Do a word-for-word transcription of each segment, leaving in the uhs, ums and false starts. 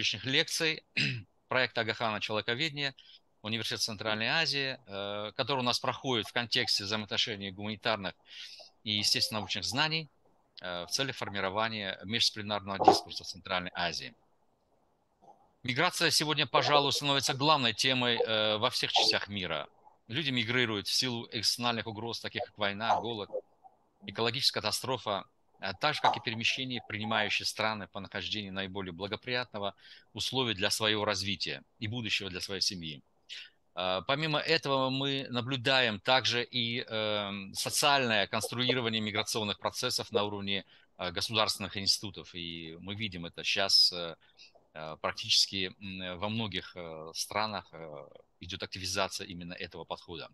сегодняшних лекций проекта Ага Хана «Человековедение», Университет Центральной Азии, который у нас проходит в контексте взаимоотношений гуманитарных и естественно-научных знаний в целях формирования междисциплинарного дискурса в Центральной Азии. Миграция сегодня, пожалуй, становится главной темой во всех частях мира. Люди мигрируют в силу экстернальных угроз, таких как война, голод, экологическая катастрофа, так же, как и перемещение принимающие страны по нахождению наиболее благоприятного условий для своего развития и будущего для своей семьи. Помимо этого мы наблюдаем также и социальное конструирование миграционных процессов на уровне государственных институтов. И мы видим это сейчас практически во многих странах идет активизация именно этого подхода.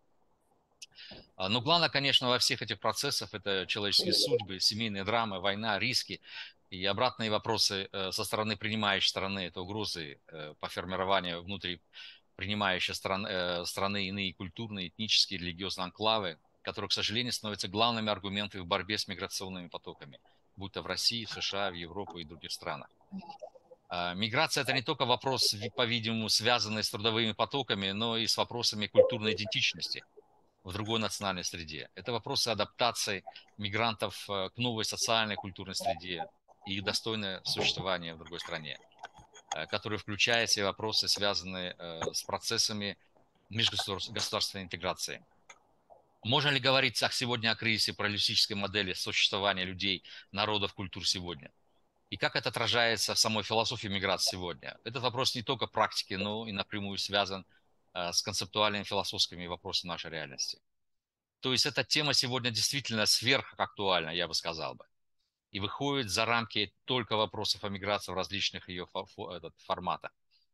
Но главное, конечно, во всех этих процессах это человеческие судьбы, семейные драмы, война, риски и обратные вопросы со стороны принимающей стороны, это угрозы по формированию внутри принимающей страны, страны иные культурные, этнические, религиозные анклавы, которые, к сожалению, становятся главными аргументами в борьбе с миграционными потоками, будь то в России, в США, в Европу и других странах. Миграция – это не только вопрос, по-видимому, связанный с трудовыми потоками, но и с вопросами культурной идентичности в другой национальной среде. Это вопросы адаптации мигрантов к новой социальной культурной среде и их достойное существование в другой стране, который включает в себя вопросы, связанные с процессами межгосударственной интеграции. Можно ли говорить сегодня о кризисе плюралистической модели существования людей, народов, культур сегодня? И как это отражается в самой философии миграции сегодня? Этот вопрос не только практики, но и напрямую связан с концептуальными философскими вопросами нашей реальности. То есть эта тема сегодня действительно сверхактуальна, я бы сказал бы, и выходит за рамки только вопросов о миграции в различных ее форматах.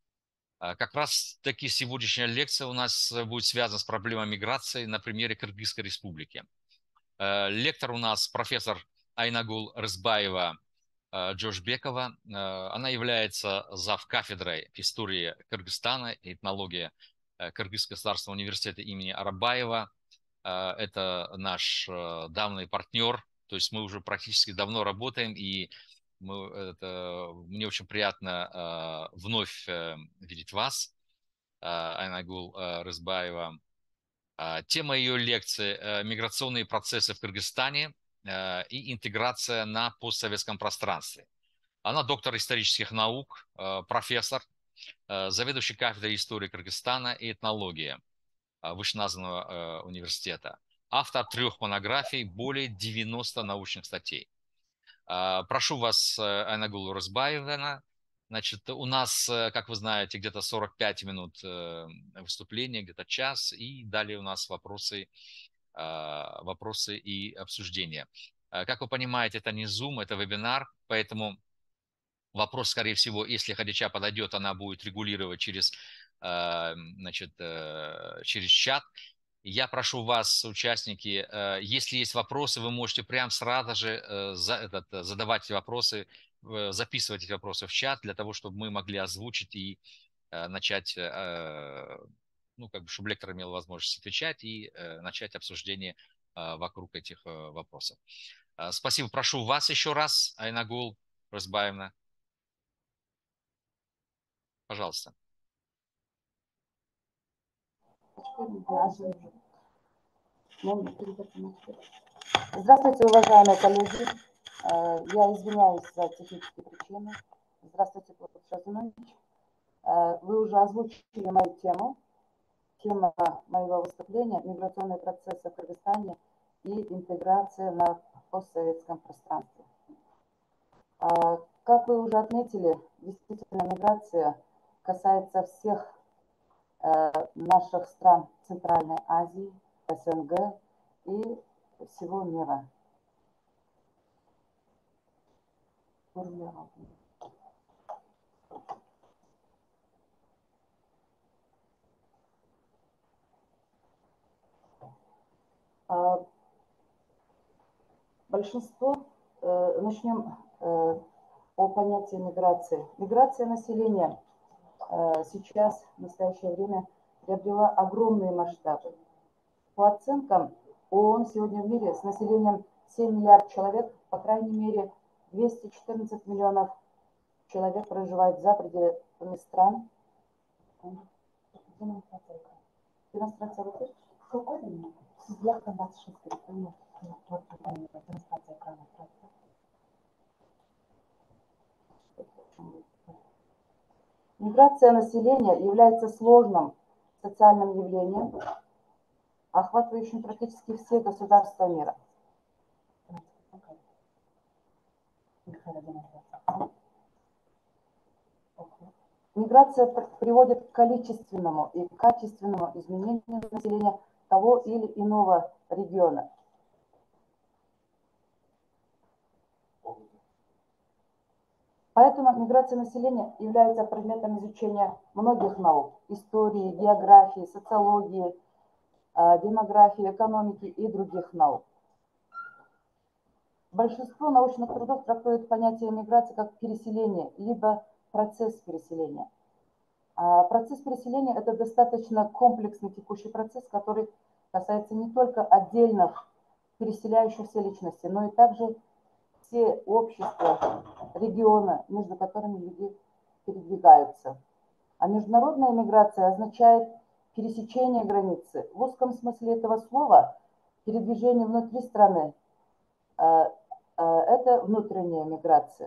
Как раз таки сегодняшняя лекция у нас будет связана с проблемой миграции на примере Кыргызской республики. Лектор у нас профессор Айнагул Рызбаева Джошбекова. Она является завкафедрой истории Кыргызстана и этнологии Кыргызского государственного университета имени Арабаева. Это наш давний партнер, то есть мы уже практически давно работаем, и мы, это, мне очень приятно вновь видеть вас, Айнагул Рызбаева. Тема ее лекции – миграционные процессы в Кыргызстане и интеграция на постсоветском пространстве. Она доктор исторических наук, профессор, заведующий кафедрой истории Кыргызстана и этнологии вышеназванного университета. Автор трех монографий, более девяноста научных статей. Прошу вас, Айнагул Рызбаевна. Значит, у нас, как вы знаете, где-то сорок пять минут выступления, где-то час, и далее у нас вопросы, вопросы и обсуждения. Как вы понимаете, это не Zoom, это вебинар, поэтому вопрос, скорее всего, если Хадича подойдет, она будет регулировать через, значит, через чат. Я прошу вас, участники, если есть вопросы, вы можете прямо сразу же задавать вопросы, записывать эти вопросы в чат, для того, чтобы мы могли озвучить и начать, ну, как бы, чтобы лектор имел возможность отвечать и начать обсуждение вокруг этих вопросов. Спасибо. Прошу вас еще раз, Айнагул Рызбаевна. Пожалуйста. Здравствуйте, уважаемые коллеги. Я извиняюсь за технические причины. Здравствуйте, Петр Шазинович. Вы уже озвучили мою тему. Тема моего выступления – миграционные процессы в Кыргызстане и интеграция на постсоветском пространстве. Как вы уже отметили, действительно, миграция касается всех наших стран Центральной Азии, СНГ и всего мира. Большинство, начнем о понятии миграции. Миграция населения сейчас, в настоящее время, приобрела огромные масштабы. По оценкам ООН, сегодня в мире с населением семь миллиардов человек, по крайней мере, двести четырнадцать миллионов человек проживают за пределами, стран. Демонстрация вот здесь. Какой именно? Сверху двадцать шесть переходит. Демонстрация экрана. Миграция населения является сложным социальным явлением, охватывающим практически все государства мира. Миграция приводит к количественному и качественному изменению населения того или иного региона. Поэтому миграция населения является предметом изучения многих наук: истории, географии, социологии, демографии, экономики и других наук. Большинство научных трудов трактует понятие миграции как переселение, либо процесс переселения. А процесс переселения – это достаточно комплексный текущий процесс, который касается не только отдельных переселяющихся личностей, но и также все общества, регионы, между которыми люди передвигаются. А международная миграция означает пересечение границы. В узком смысле этого слова передвижение внутри страны – это внутренняя миграция.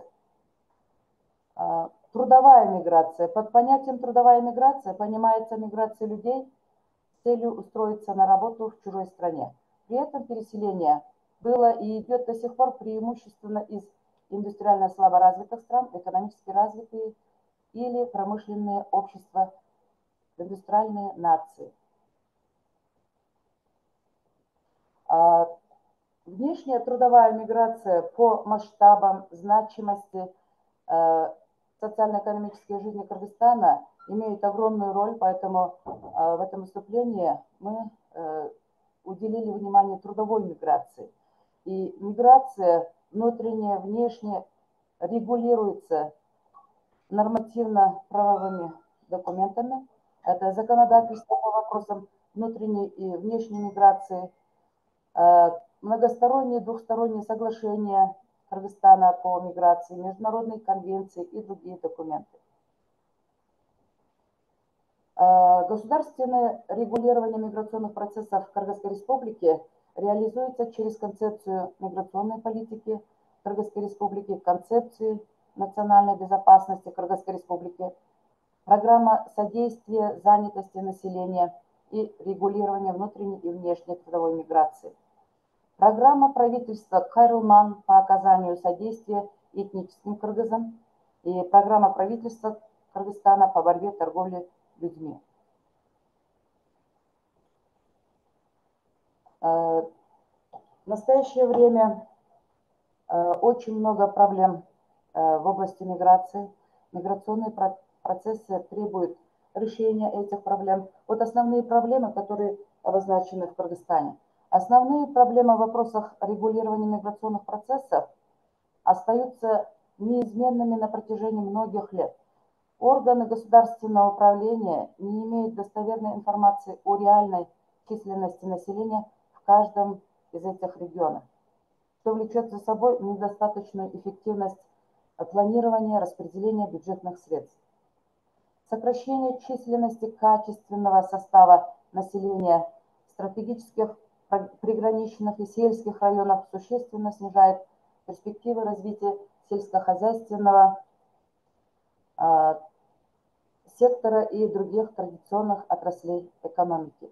Трудовая миграция. Под понятием трудовая миграция понимается миграция людей с целью устроиться на работу в чужой стране. При этом переселение было и идет до сих пор преимущественно из индустриально слаборазвитых стран, экономически развитые или промышленные общества, индустриальные нации. Внешняя трудовая миграция по масштабам, значимости социально-экономической жизни Кыргызстана имеет огромную роль, поэтому в этом выступлении мы уделили внимание трудовой миграции. И миграция внутренняя, внешняя регулируется нормативно-правовыми документами. Это законодательство по вопросам внутренней и внешней миграции, многосторонние двухсторонние соглашения Кыргызстана по миграции, международные конвенции и другие документы. Государственное регулирование миграционных процессов в Кыргызской Республике реализуется через концепцию миграционной политики Кыргызской Республики, концепции национальной безопасности Кыргызской Республики, программа содействия занятости населения и регулирования внутренней и внешней трудовой миграции. Программа правительства Кайрылман по оказанию содействия этническим кыргызам и программа правительства Кыргызстана по борьбе торговли людьми. В настоящее время очень много проблем в области миграции. Миграционные процессы требуют решения этих проблем. Вот основные проблемы, которые обозначены в Кыргызстане. Основные проблемы в вопросах регулирования миграционных процессов остаются неизменными на протяжении многих лет. Органы государственного управления не имеют достоверной информации о реальной численности населения в каждом из этих регионов, что влечет за собой недостаточную эффективность планирования распределения бюджетных средств. Сокращение численности качественного состава населения стратегических приграничных и сельских районов существенно снижает перспективы развития сельскохозяйственного э, сектора и других традиционных отраслей экономики.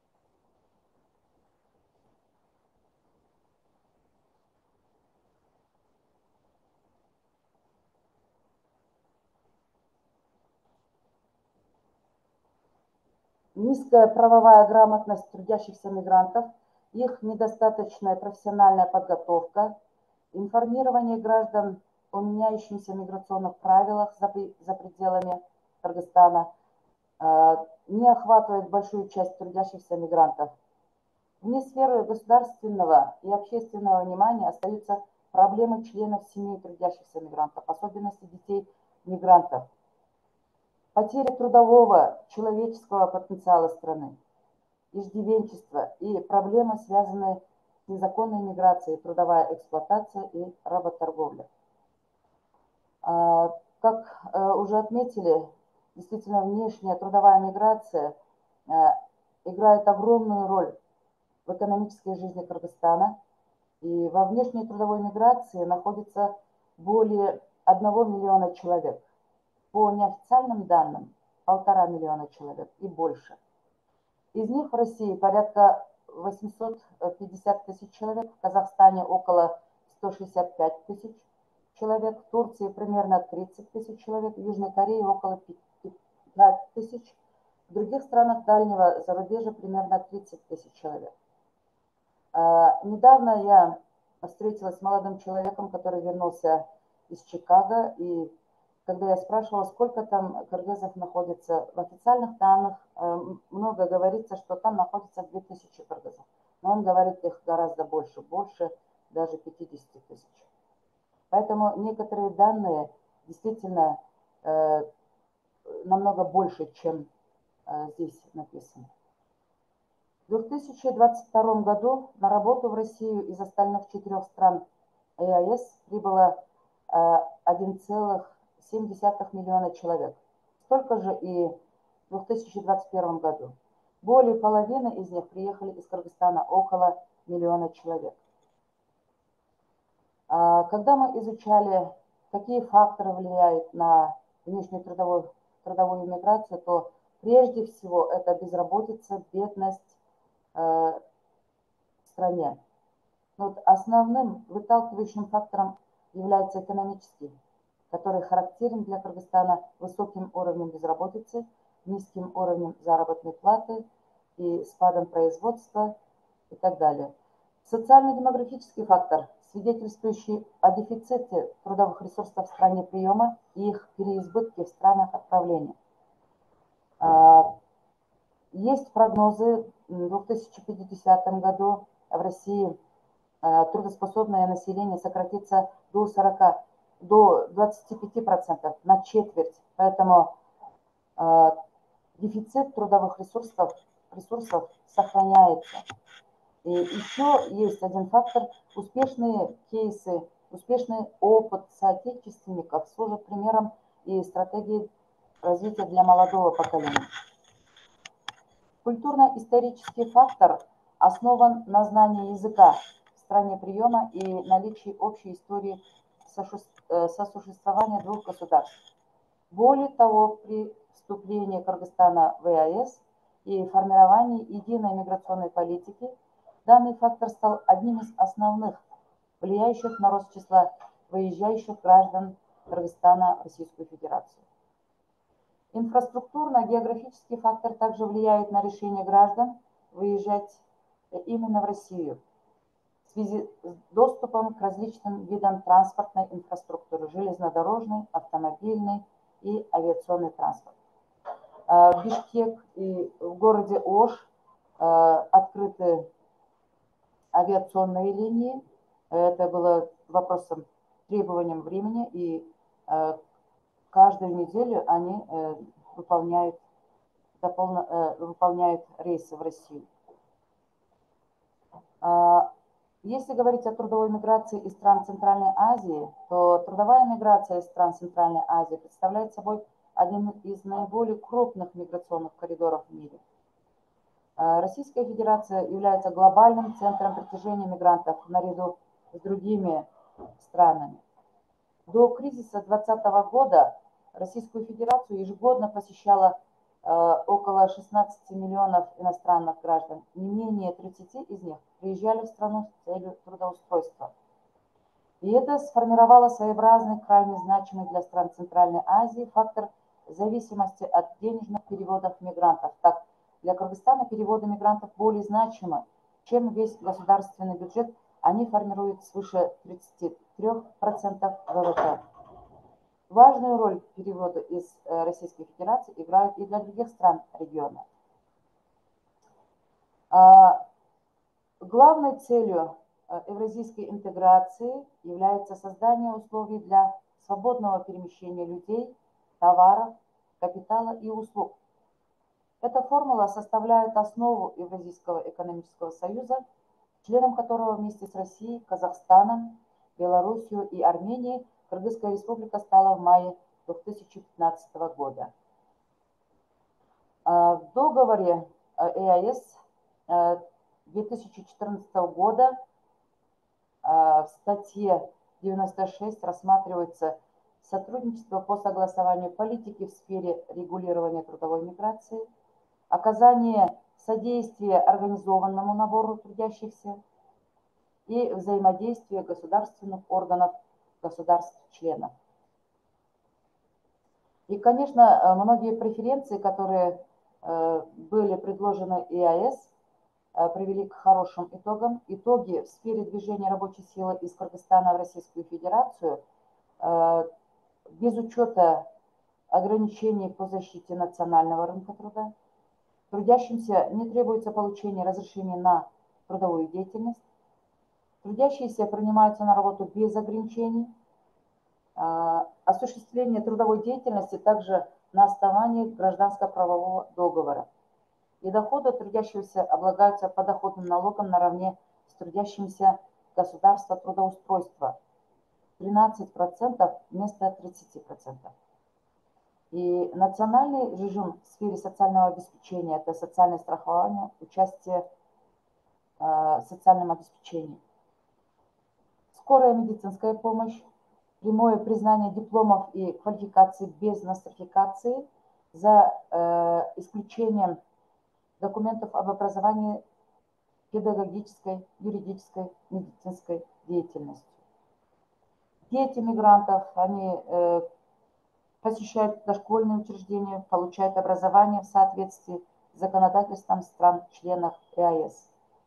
Низкая правовая грамотность трудящихся мигрантов, их недостаточная профессиональная подготовка, информирование граждан о меняющихся миграционных правилах за, за пределами Кыргызстана э, не охватывает большую часть трудящихся мигрантов. Вне сферы государственного и общественного внимания остаются проблемы членов семей трудящихся мигрантов, особенности детей мигрантов, потеря трудового, человеческого потенциала страны, иждивенчество и проблемы, связанные с незаконной миграцией, трудовая эксплуатация и работорговля. Как уже отметили, действительно внешняя трудовая миграция играет огромную роль в экономической жизни Кыргызстана. И во внешней трудовой миграции находится более одного миллиона человек. По неофициальным данным, полтора миллиона человек и больше. Из них в России порядка восемьсот пятьдесят тысяч человек, в Казахстане около сто шестьдесят пять тысяч человек, в Турции примерно тридцать тысяч человек, в Южной Корее около пять тысяч, в других странах дальнего зарубежья примерно тридцать тысяч человек. Недавно я встретилась с молодым человеком, который вернулся из Чикаго, и когда я спрашивала, сколько там кыргызов находится, в официальных данных много говорится, что там находится две тысячи кыргызов. Но он говорит, их гораздо больше, больше даже пятьдесят тысяч. Поэтому некоторые данные действительно э, намного больше, чем э, здесь написано. В две тысячи двадцать втором году на работу в Россию из остальных четырех стран ЕАЭС прибыло э, один целых семь десятых миллиона человек. Столько же и в две тысячи двадцать первом году. Более половины из них приехали из Кыргызстана, около миллиона человек. Когда мы изучали, какие факторы влияют на внешнюю трудовую, трудовую миграцию, то прежде всего это безработица, бедность э, в стране. Вот основным выталкивающим фактором является экономический, который характерен для Кыргызстана высоким уровнем безработицы, низким уровнем заработной платы и спадом производства и так далее. Социально-демографический фактор, свидетельствующий о дефиците трудовых ресурсов в стране приема и их переизбытке в странах отправления. Есть прогнозы в две тысячи пятидесятом году в России трудоспособное население сократится до сорока, до двадцати пяти процентов, на четверть. Поэтому э, дефицит трудовых ресурсов, ресурсов сохраняется. И еще есть один фактор. Успешные кейсы, успешный опыт соотечественников служат примером и стратегией развития для молодого поколения. Культурно-исторический фактор основан на знании языка в стране приема и наличии общей истории сосуществования двух государств. Более того, при вступлении Кыргызстана в ЕАЭС и формировании единой миграционной политики данный фактор стал одним из основных, влияющих на рост числа выезжающих граждан Кыргызстана в Российскую Федерацию. Инфраструктурно-географический фактор также влияет на решение граждан выезжать именно в Россию в связи с доступом к различным видам транспортной инфраструктуры, железнодорожной, автомобильной и авиационный транспорт. В Бишкек и в городе Ош открыты авиационные линии. Это было вопросом, требованием времени, и каждую неделю они выполняют, дополно, выполняют рейсы в Россию. Если говорить о трудовой миграции из стран Центральной Азии, то трудовая миграция из стран Центральной Азии представляет собой один из наиболее крупных миграционных коридоров в мире. Российская Федерация является глобальным центром притяжения мигрантов наряду с другими странами. До кризиса две тысячи двадцатого года Российскую Федерацию ежегодно посещало э, около шестнадцати миллионов иностранных граждан. Не менее тридцати из них приезжали в страну с целью трудоустройства. И это сформировало своеобразный, крайне значимый для стран Центральной Азии фактор зависимости от денежных переводов мигрантов. Так, для Кыргызстана переводы мигрантов более значимы, чем весь государственный бюджет. Они формируют свыше тридцати трёх процентов ВВП. Важную роль перевода из Российской Федерации играют и для других стран региона. Главной целью евразийской интеграции является создание условий для свободного перемещения людей, товаров, капитала и услуг. Эта формула составляет основу Евразийского экономического союза, членом которого вместе с Россией, Казахстаном, Белоруссией и Арменией Кыргызская республика стала в мае две тысячи пятнадцатого года. В договоре ЭАЭС две тысячи четырнадцатого года в статье девяносто шесть рассматривается сотрудничество по согласованию политики в сфере регулирования трудовой миграции, оказание содействия организованному набору трудящихся и взаимодействие государственных органов государств-членов. И, конечно, многие преференции, которые были предложены ЭАЭС, привели к хорошим итогам. Итоги в сфере движения рабочей силы из Кыргызстана в Российскую Федерацию без учета ограничений по защите национального рынка труда. Трудящимся не требуется получение разрешения на трудовую деятельность. Трудящиеся принимаются на работу без ограничений. Осуществление трудовой деятельности также на основании гражданско-правового договора. И доходы трудящегося облагаются подоходным налогом наравне с трудящимся государства трудоустройства. тринадцать процентов вместо тридцати процентов. И национальный режим в сфере социального обеспечения – это социальное страхование, участие в социальном обеспечении. Скорая медицинская помощь, прямое признание дипломов и квалификаций без нострификации за э, исключением документов об образовании педагогической, юридической, медицинской деятельностью. Дети мигрантов, они э, посещают дошкольные учреждения, получают образование в соответствии с законодательством стран-членов ЭАЭС.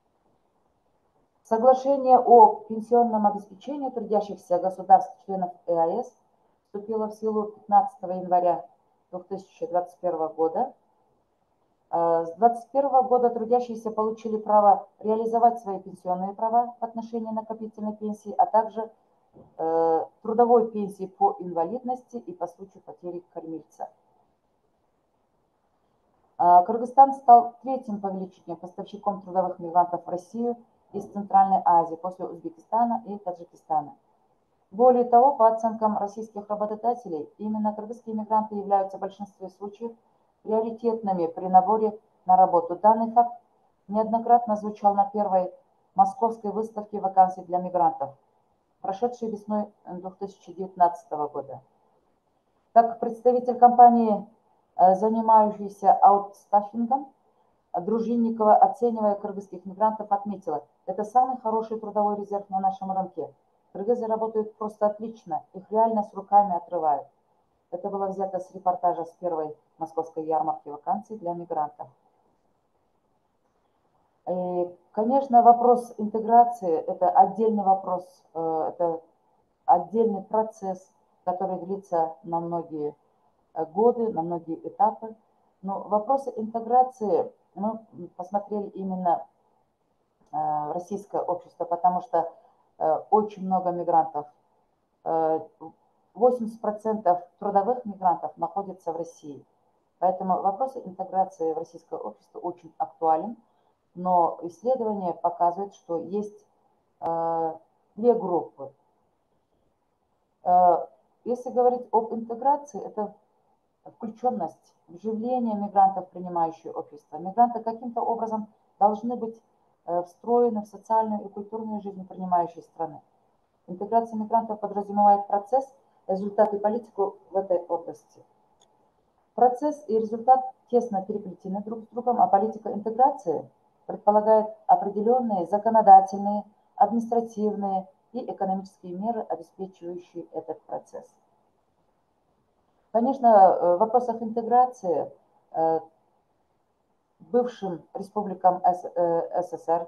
Соглашение о пенсионном обеспечении трудящихся государств-членов ЭАЭС вступило в силу пятнадцатого января две тысячи двадцать первого года. С две тысячи двадцать первого года трудящиеся получили право реализовать свои пенсионные права в отношении накопительной пенсии, а также э, трудовой пенсии по инвалидности и по случаю потери кормильца. Кыргызстан стал третьим по величине поставщиком трудовых мигрантов в Россию из Центральной Азии после Узбекистана и Таджикистана. Более того, по оценкам российских работодателей, именно кыргызские мигранты являются в большинстве случаев приоритетными при наборе на работу. Данный факт неоднократно звучал на первой московской выставке вакансий для мигрантов, прошедшей весной две тысячи девятнадцатого года. Как представитель компании, занимающейся аутстаффингом, Дружинникова, оценивая кыргызских мигрантов, отметила: это самый хороший трудовой резерв на нашем рынке. Кыргызы работают просто отлично, их реально с руками отрывают. Это было взято с репортажа с первой московской ярмарки вакансий для мигрантов. И, конечно, вопрос интеграции – это отдельный вопрос, это отдельный процесс, который длится на многие годы, на многие этапы. Но вопросы интеграции мы посмотрели именно в российское общество, потому что очень много мигрантов, восемьдесят процентов трудовых мигрантов находятся в России. Поэтому вопрос интеграции в российское общество очень актуален, но исследования показывают, что есть две группы. Если говорить об интеграции, это включенность, вживление мигрантов в принимающее общество. Мигранты каким-то образом должны быть встроены в социальную и культурную жизнь принимающей страны. Интеграция мигрантов подразумевает процесс, результат и политику в этой области. Процесс и результат тесно переплетены друг с другом, а политика интеграции предполагает определенные законодательные, административные и экономические меры, обеспечивающие этот процесс. Конечно, в вопросах интеграции бывшим республикам СССР,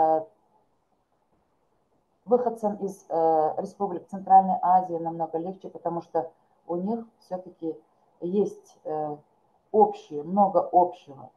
выходцам из республик Центральной Азии намного легче, потому что у них все-таки есть общее, много общего.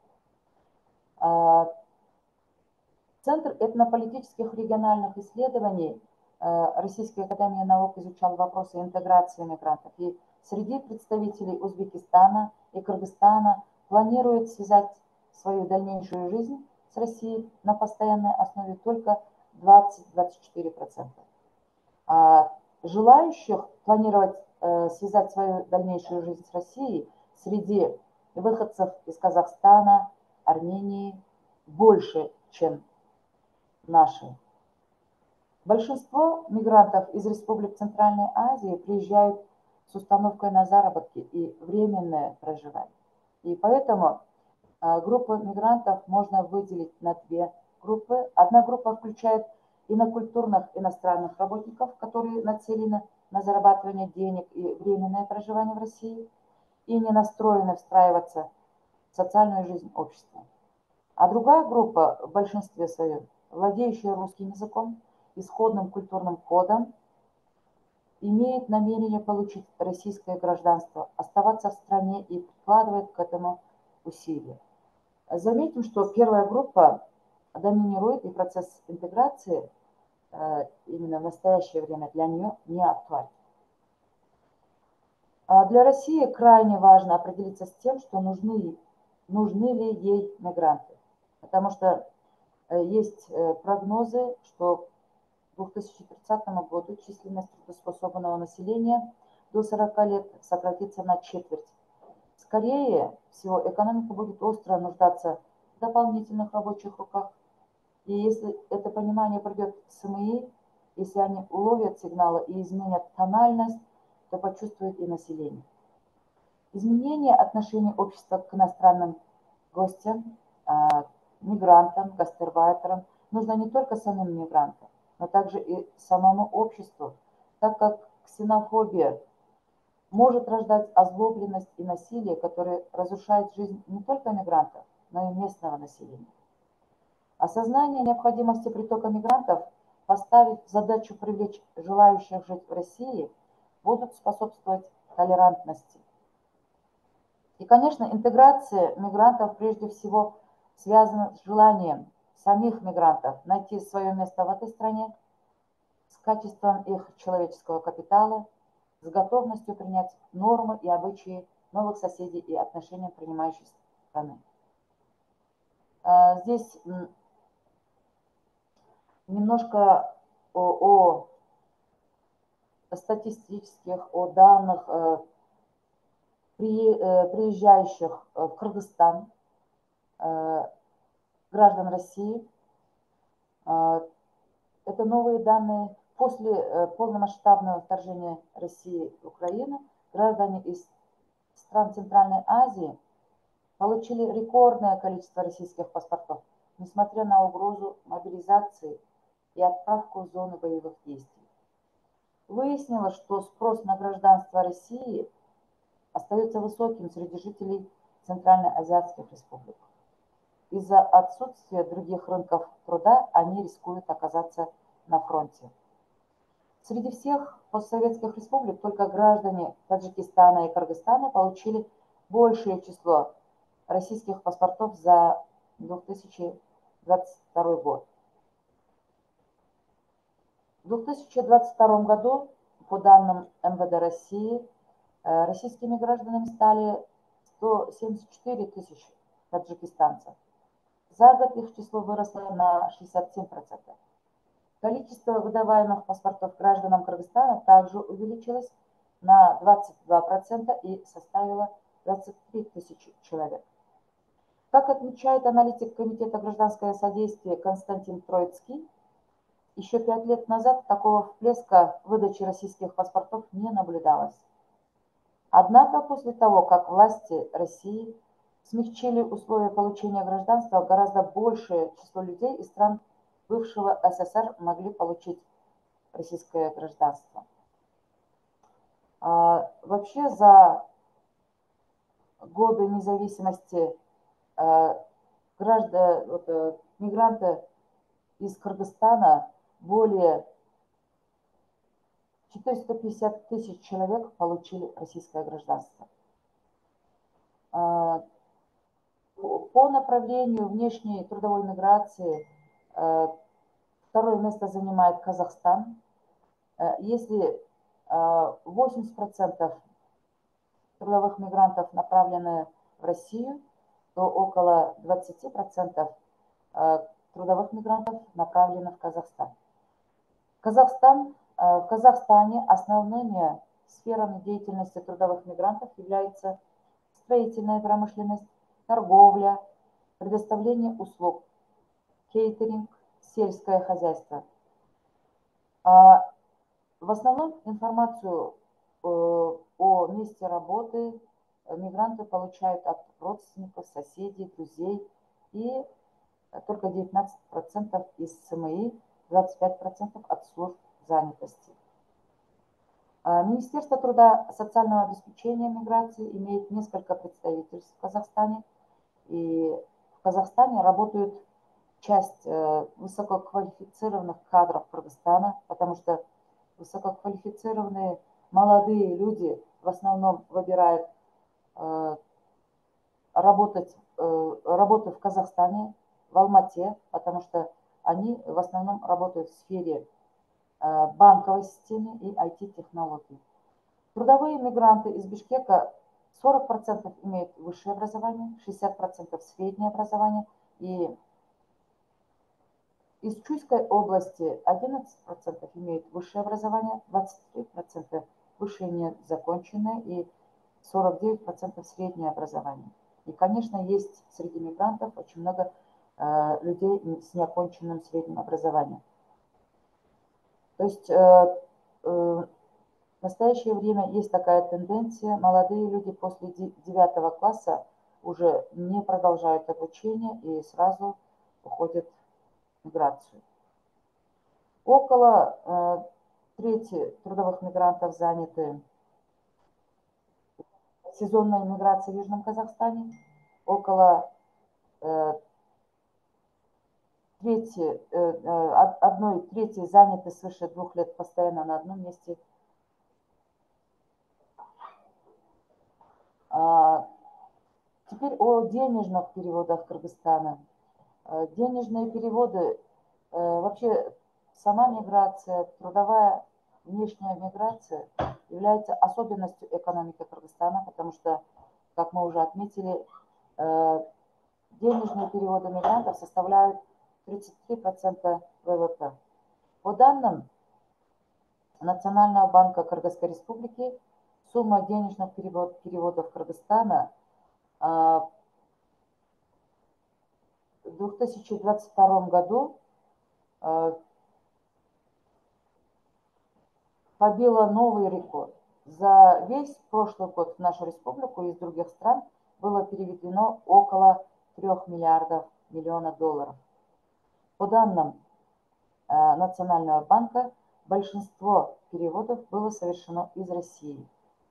Центр этнополитических региональных исследований Российской академии наук изучал вопросы интеграции мигрантов. И среди представителей Узбекистана и Кыргызстана планируют связать свою дальнейшую жизнь с Россией на постоянной основе только двадцать — двадцать четыре процента. А желающих планировать э, связать свою дальнейшую жизнь с Россией среди и выходцев из Казахстана, Армении больше, чем наши. Большинство мигрантов из республик Центральной Азии приезжают с установкой на заработки и временное проживание. И поэтому группы мигрантов можно выделить на две группы. Одна группа включает инокультурных иностранных работников, которые нацелены на зарабатывание денег и временное проживание в России и не настроены встраиваться в социальную жизнь общества. А другая группа, в большинстве своем, владеющая русским языком, исходным культурным кодом, имеет намерение получить российское гражданство, оставаться в стране и прикладывает к этому усилия. Заметим, что первая группа доминирует, и процесс интеграции именно в настоящее время для нее не актуален. Для России крайне важно определиться с тем, что нужны, нужны ли ей мигранты. Потому что есть прогнозы, что к две тысячи тридцатому году численность трудоспособного населения до сорока лет сократится на четверть. Скорее всего, экономика будет остро нуждаться в дополнительных рабочих руках. И если это понимание придет с СМИ, если они уловят сигналы и изменят тональность, то почувствует и население. Изменение отношения общества к иностранным гостям, мигрантам, гастарбайтерам нужно не только самим мигрантам, но также и самому обществу, так как ксенофобия может рождать озлобленность и насилие, которые разрушают жизнь не только мигрантов, но и местного населения. Осознание необходимости притока мигрантов поставить задачу привлечь желающих жить в России будут способствовать толерантности. И, конечно, интеграция мигрантов прежде всего связана с желанием самих мигрантов найти свое место в этой стране, с качеством их человеческого капитала, с готовностью принять нормы и обычаи новых соседей и отношения принимающей страны. Здесь немножко о, о статистических, о данных при, приезжающих в Кыргызстан граждан России. Это новые данные. После полномасштабного вторжения России в Украину граждане из стран Центральной Азии получили рекордное количество российских паспортов, несмотря на угрозу мобилизации и отправку в зону боевых действий. Выяснилось, что спрос на гражданство России остается высоким среди жителей центральноазиатских республик. Из-за отсутствия других рынков труда они рискуют оказаться на фронте. Среди всех постсоветских республик только граждане Таджикистана и Кыргызстана получили большее число российских паспортов за две тысячи двадцать второй год. В две тысячи двадцать втором году, по данным эм вэ дэ России, российскими гражданами стали сто семьдесят четыре тысячи таджикистанцев. За год их число выросло на шестьдесят семь процентов. Количество выдаваемых паспортов гражданам Кыргызстана также увеличилось на двадцать два процента и составило двадцать три тысячи человек. Как отмечает аналитик Комитета гражданского содействия Константин Троицкий, еще пять лет назад такого всплеска выдачи российских паспортов не наблюдалось. Однако после того, как власти России смягчили условия получения гражданства, гораздо большее число людей из стран бывшего эс эс эр могли получить российское гражданство. А, вообще за годы независимости а, граждан, вот, а, мигранты из Кыргызстана более четыреста пятьдесят тысяч человек получили российское гражданство. А, по направлению внешней трудовой миграции второе место занимает Казахстан. Если восемьдесят процентов трудовых мигрантов направлены в Россию, то около двадцать процентов трудовых мигрантов направлены в Казахстан. Казахстан, в Казахстане основными сферами деятельности трудовых мигрантов являются строительная промышленность, торговля, предоставление услуг, кейтеринг, сельское хозяйство. А в основном информацию э, о месте работы мигранты получают от родственников, соседей, друзей, и только девятнадцать процентов из СМИ, двадцать пять процентов от служб занятости. Министерство труда и социального обеспечения миграции имеет несколько представительств в Казахстане, и в Казахстане работают часть высококвалифицированных кадров Кыргызстана, потому что высококвалифицированные молодые люди в основном выбирают работать, работу в Казахстане, в Алмате, потому что они в основном работают в сфере банковой системы и ай ти-технологий. Трудовые мигранты из Бишкека сорок процентов имеют высшее образование, шестьдесят процентов среднее образование, и из Чуйской области одиннадцать процентов имеют высшее образование, двадцать три процента высшее незаконченное и сорок девять процентов среднее образование. И, конечно, есть среди мигрантов очень много э, людей с неоконченным средним образованием. То есть э, э, в настоящее время есть такая тенденция, молодые люди после девятого класса уже не продолжают обучение и сразу уходят в миграцию. Около э, трети трудовых мигрантов заняты сезонной миграцией в Южном Казахстане, около э, трети, э, одной трети заняты свыше двух лет постоянно на одном месте. А, теперь о денежных переводах Кыргызстана. Денежные переводы, вообще сама миграция, трудовая внешняя миграция является особенностью экономики Кыргызстана, потому что, как мы уже отметили, денежные переводы мигрантов составляют тридцать три процента вэ вэ пэ. По данным Национального банка Кыргызской Республики, сумма денежных перевод, переводов Кыргызстана в две тысячи двадцать втором году побила новый рекорд. За весь прошлый год в нашу республику из других стран было переведено около трёх миллиардов миллионов долларов. По данным э, Национального банка, большинство переводов было совершено из России.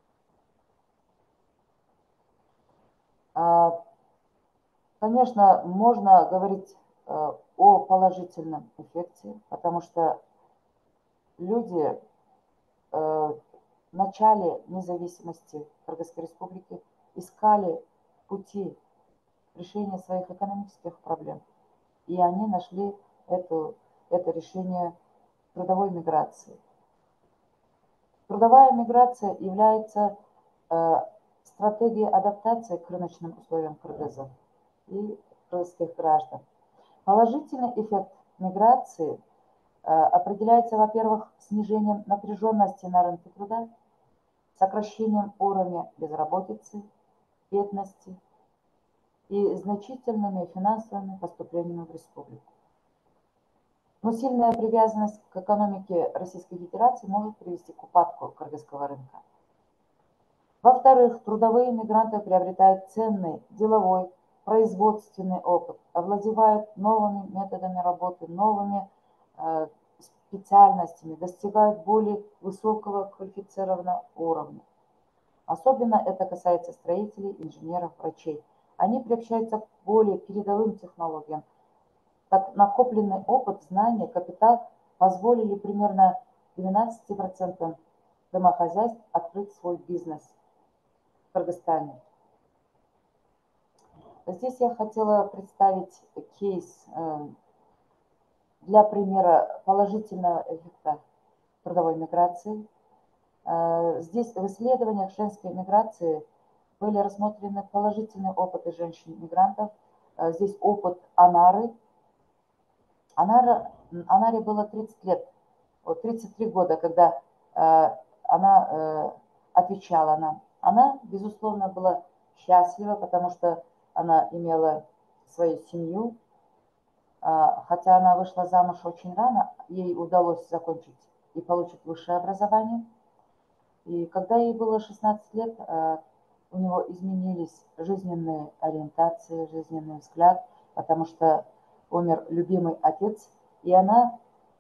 Э, конечно, можно говорить э, о положительном эффекте, потому что люди в начале независимости Кыргызской республики искали пути решения своих экономических проблем. И они нашли эту, это решение трудовой миграции. Трудовая миграция является э, стратегией адаптации к рыночным условиям кыргызов и кыргызских граждан. Положительный эффект миграции определяется, во-первых, снижением напряженности на рынке труда, сокращением уровня безработицы, бедности и значительными финансовыми поступлениями в республику. Но сильная привязанность к экономике Российской Федерации может привести к упадку кыргызского рынка. Во-вторых, трудовые мигранты приобретают ценный деловой, производственный опыт, овладевают новыми методами работы, новыми специальностями, достигают более высокого квалифицированного уровня. Особенно это касается строителей, инженеров, врачей. Они приобщаются к более передовым технологиям. Так накопленный опыт, знания, капитал позволили примерно двенадцати процентам домохозяйств открыть свой бизнес в Кыргызстане. Здесь я хотела представить кейс для примера положительного эффекта трудовой миграции. Здесь в исследованиях женской миграции были рассмотрены положительные опыты женщин-мигрантов. Здесь опыт Анары. Анара, Анаре было тридцать лет, тридцать три года, когда она отвечала нам. Она, безусловно, была счастлива, потому что она имела свою семью. Хотя она вышла замуж очень рано, ей удалось закончить и получить высшее образование. И когда ей было шестнадцать лет, у него изменились жизненные ориентации, жизненный взгляд, потому что умер любимый отец, и она,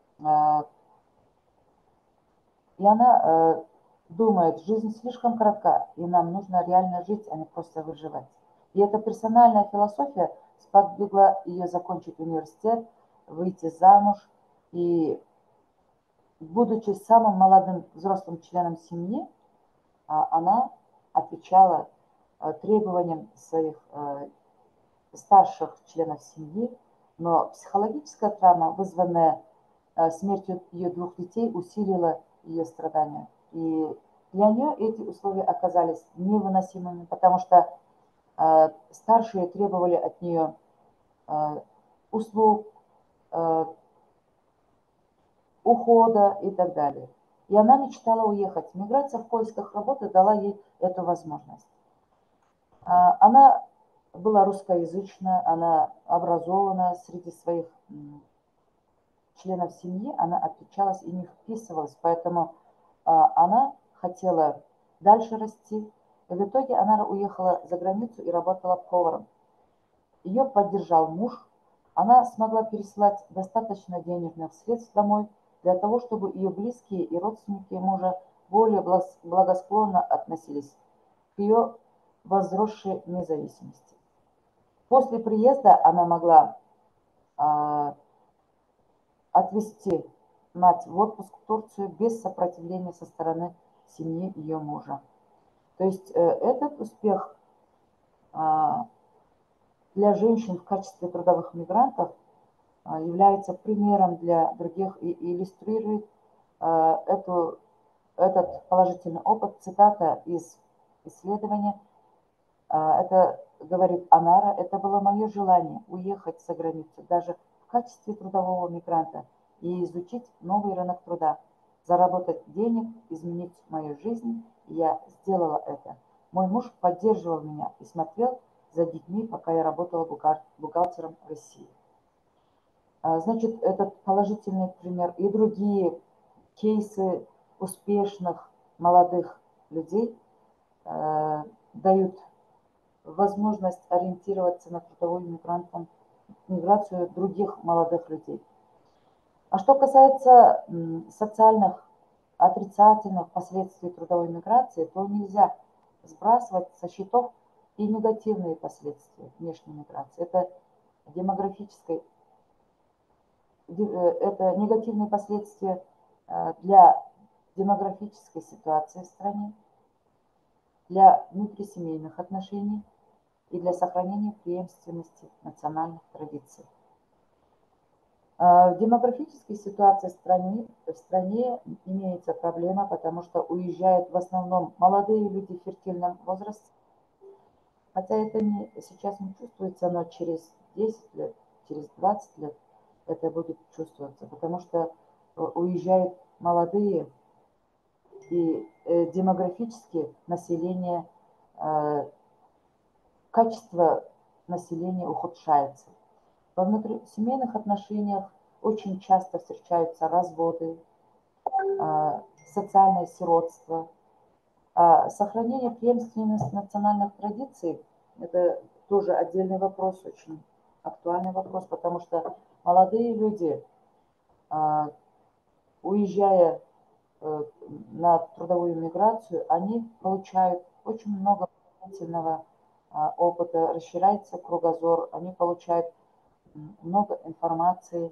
и она думает, жизнь слишком коротка, и нам нужно реально жить, а не просто выживать. И эта персональная философия сподвигла ее закончить университет, выйти замуж, и, будучи самым молодым взрослым членом семьи, она отвечала требованиям своих старших членов семьи, но психологическая травма, вызванная смертью ее двух детей, усилила ее страдания. И для нее эти условия оказались невыносимыми, потому что старшие требовали от нее услуг, ухода и так далее. И она мечтала уехать. Миграция в поисках работы дала ей эту возможность. Она была русскоязычная, она образована среди своих членов семьи, она отличалась и не вписывалась, поэтому она хотела дальше расти. И в итоге она уехала за границу и работала поваром. Ее поддержал муж. Она смогла пересылать достаточно денежных средств домой для того, чтобы ее близкие и родственники мужа более благосклонно относились к ее возросшей независимости. После приезда она могла а, отвезти мать в отпуск в Турцию без сопротивления со стороны семьи ее мужа. То есть э, этот успех а, для женщин в качестве трудовых мигрантов а, является примером для других и, и иллюстрирует а, эту, этот положительный опыт. Цитата из исследования. А, это говорит Анара: это было мое желание уехать за границу, даже в качестве трудового мигранта, и изучить новый рынок труда, заработать денег, изменить мою жизнь. И я сделала это. Мой муж поддерживал меня и смотрел за детьми, пока я работала бухгалтером в России. Значит, этот положительный пример и другие кейсы успешных молодых людей э, дают возможность ориентироваться на трудовую мигрантам, миграцию других молодых людей. А что касается социальных отрицательных последствий трудовой миграции, то нельзя сбрасывать со счетов и негативные последствия внешней миграции. Это демографической, это негативные последствия для демографической ситуации в стране, для внутрисемейных отношений и для сохранения преемственности национальных традиций. В демографической ситуации в стране, в стране имеется проблема, потому что уезжают в основном молодые люди в фертильном возрасте. Хотя это не, сейчас не чувствуется, но через десять лет, через двадцать лет это будет чувствоваться, потому что уезжают молодые, и демографически население, качество населения ухудшается. Во внутрисемейных отношениях очень часто встречаются разводы, социальное сиротство. А сохранение преемственности национальных традиций – это тоже отдельный вопрос, очень актуальный вопрос, потому что молодые люди, уезжая на трудовую миграцию, они получают очень много положительного опыта, расширяется кругозор, они получают много информации.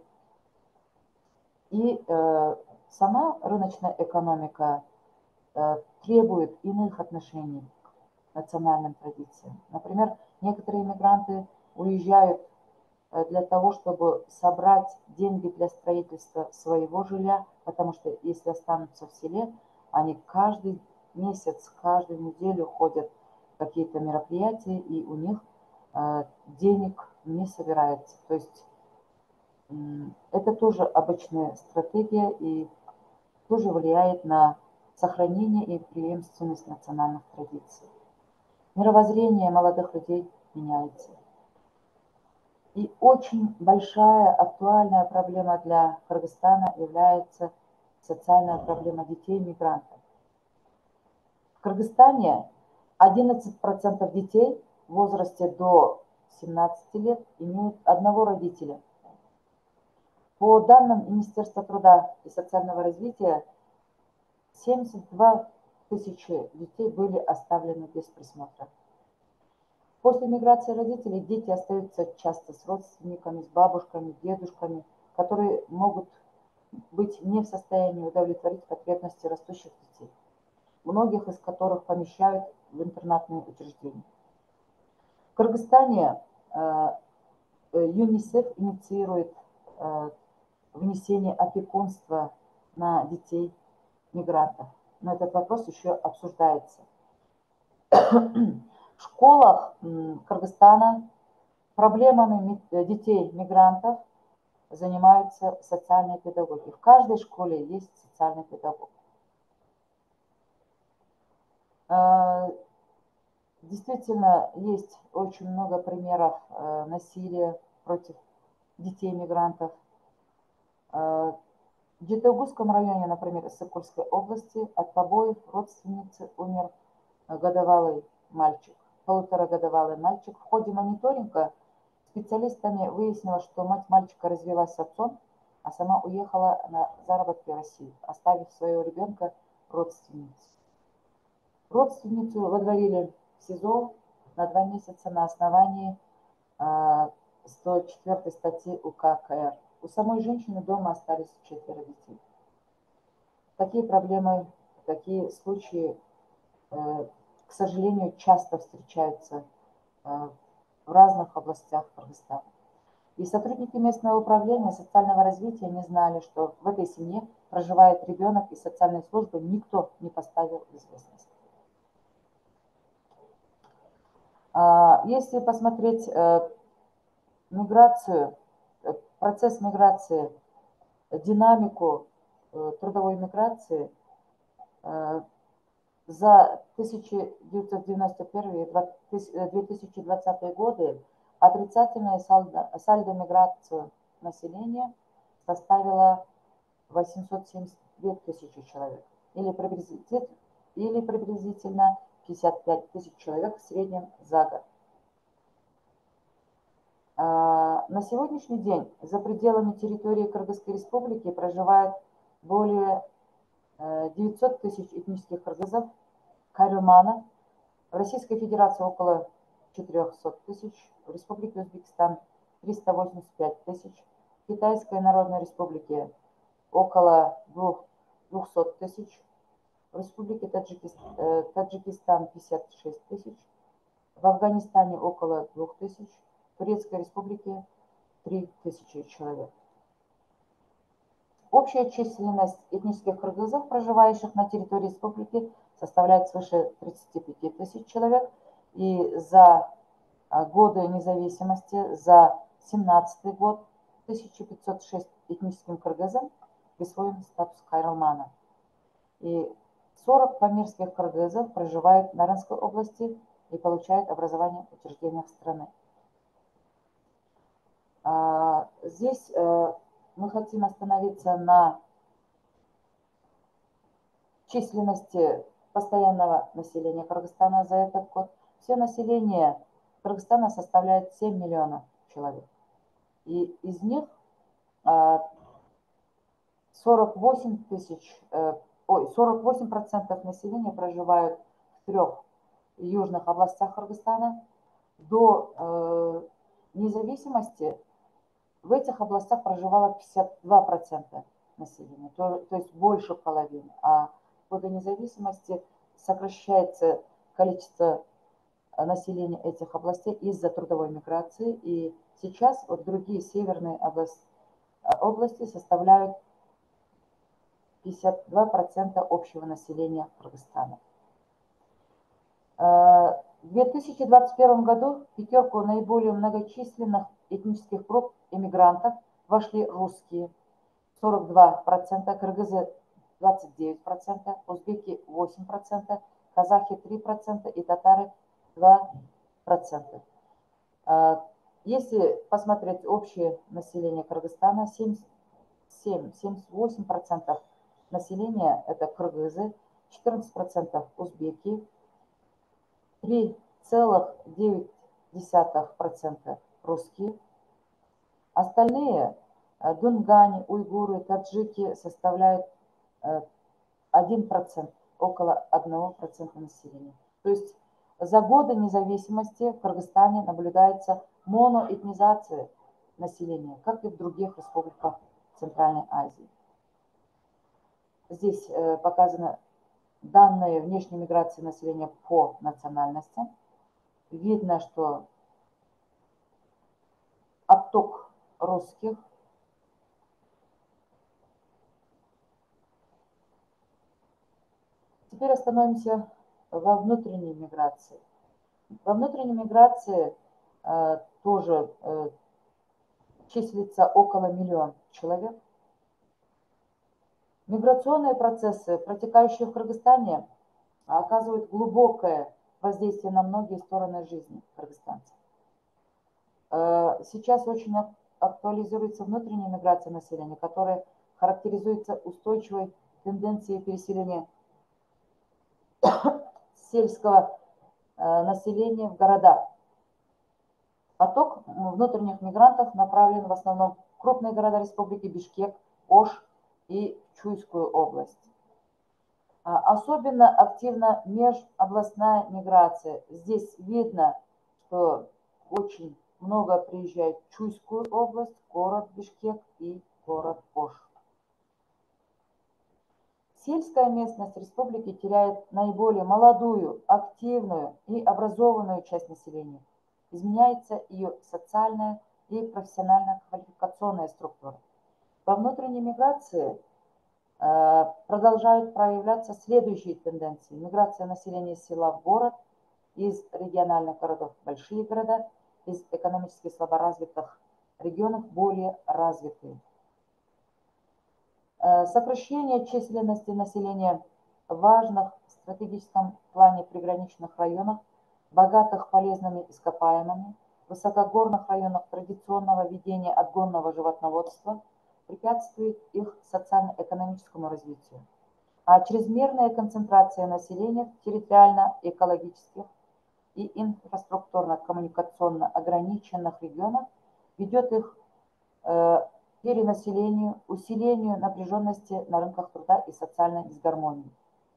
И э, сама рыночная экономика э, требует иных отношений к национальным традициям. Например, некоторые иммигранты уезжают э, для того, чтобы собрать деньги для строительства своего жилья, потому что если останутся в селе, они каждый месяц, каждую неделю ходят в какие-то мероприятия, и у них э, денег не собирается. То есть это тоже обычная стратегия и тоже влияет на сохранение и преемственность национальных традиций. Мировоззрение молодых людей меняется. И очень большая актуальная проблема для Кыргызстана является социальная проблема детей-мигрантов. В Кыргызстане одиннадцать процентов детей в возрасте до семнадцати лет имеют одного родителя. По данным Министерства труда и социального развития, семьдесят две тысячи детей были оставлены без присмотра. После миграции родителей дети остаются часто с родственниками, с бабушками, дедушками, которые могут быть не в состоянии удовлетворить потребности растущих детей, многих из которых помещают в интернатные учреждения. В Кыргызстане э, ЮНИСЕФ инициирует э, внесение опекунства на детей мигрантов, но этот вопрос еще обсуждается. В школах Кыргызстана проблемами детей мигрантов занимаются социальные педагоги. В каждой школе есть социальный педагог. Действительно, есть очень много примеров насилия против детей-мигрантов. В Жетеугузском районе, например, Сыкульской области, от побоев родственницы умер годовалый мальчик, полуторагодовалый мальчик. В ходе мониторинга специалистами выяснилось, что мать мальчика развелась с отцом, а сама уехала на заработки в Россию, оставив своего ребенка родственнице. Родственницу выдворили в СИЗО на два месяца на основании сто четвёртой статьи УК КР. У самой женщины дома остались четверо детей. Такие проблемы, такие случаи, к сожалению, часто встречаются в разных областях Кыргызстана. И сотрудники местного управления социального развития не знали, что в этой семье проживает ребенок, и социальной службы никто не поставил в известность. Если посмотреть миграцию, процесс миграции, динамику трудовой миграции за тысяча девятьсот девяносто первый и две тысячи двадцатые годы отрицательное сальдо, сальдо миграции населения составило восемьсот семьдесят две тысячи человек, или приблизительно, или приблизительно пятьдесят пять тысяч человек в среднем за год. На сегодняшний день за пределами территории Кыргызской республики проживает более девятисот тысяч этнических кыргызов, карелманов, в Российской Федерации около четырёхсот тысяч, в Республике Узбекистан триста восемьдесят пять тысяч, в Китайской Народной Республике около двухсот тысяч, в Республике Таджикистан, Таджикистан пятьдесят шесть тысяч, в Афганистане около двух тысяч, в Турецкой Республике три тысячи человек. Общая численность этнических кыргызов, проживающих на территории республики, составляет свыше тридцати пяти тысяч человек. И за годы независимости, за семнадцатый год, тысяча пятьсот шесть этническим кыргызам присвоен статус кайралмана. И сорок памирских кыргызов проживают в Нарынской области и получают образование в учреждениях страны. Здесь мы хотим остановиться на численности постоянного населения Кыргызстана за этот год. Все население Кыргызстана составляет семь миллионов человек. И из них сорок восемь тысяч, ой, сорок восемь процентов населения проживают в трех южных областях Кыргызстана. До э, независимости в этих областях проживало пятьдесят два процента населения, то, то есть больше половины. А в годы независимости сокращается количество населения этих областей из-за трудовой миграции. И сейчас вот другие северные области, области составляют пятьдесят два процента общего населения Кыргызстана. В две тысячи двадцать первом году в пятерку наиболее многочисленных этнических групп иммигрантов вошли русские сорок два процента, кыргызы двадцать девять процентов, узбеки восемь процентов, казахи три процента и татары два процента. Если посмотреть общее население Кыргызстана, семьдесят восемь процентов населения это кыргызы, четырнадцать процентов узбеки, три целых девять десятых процента русские. Остальные дунгане, уйгуры, таджики составляют один процент, около одного процента населения. То есть за годы независимости в Кыргызстане наблюдается моноэтнизация населения, как и в других республиках Центральной Азии. Здесь показаны данные внешней миграции населения по национальностям. Видно, что отток русских Теперь остановимся во внутренней миграции. Во внутренней миграции э, тоже э, числится около миллиона человек. Миграционные процессы, протекающие в Кыргызстане, оказывают глубокое воздействие на многие стороны жизни кыргызстанцев. Э, сейчас очень актуализируется внутренняя миграция населения, которая характеризуется устойчивой тенденцией переселения сельского э, населения в города. Поток внутренних мигрантов направлен в основном в крупные города республики Бишкек, Ош и Чуйскую область. А, особенно активна межобластная миграция. Здесь видно, что очень много приезжает в Чуйскую область, город Бишкек и город Ош. Сельская местность республики теряет наиболее молодую, активную и образованную часть населения. Изменяется ее социальная и профессионально-квалификационная структура. Во внутренней миграции э, продолжают проявляться следующие тенденции. Миграция населения из села в город, из региональных городов в большие города, из экономически слаборазвитых регионов более развитые. Сокращение численности населения в важных в стратегическом плане приграничных районах, богатых полезными ископаемыми, высокогорных районах традиционного ведения отгонного животноводства препятствует их социально-экономическому развитию. А чрезмерная концентрация населения в территориально-экологических и инфраструктурно-коммуникационно ограниченных регионах ведет их э, перенаселению, усилению напряженности на рынках труда и социальной дисгармонии.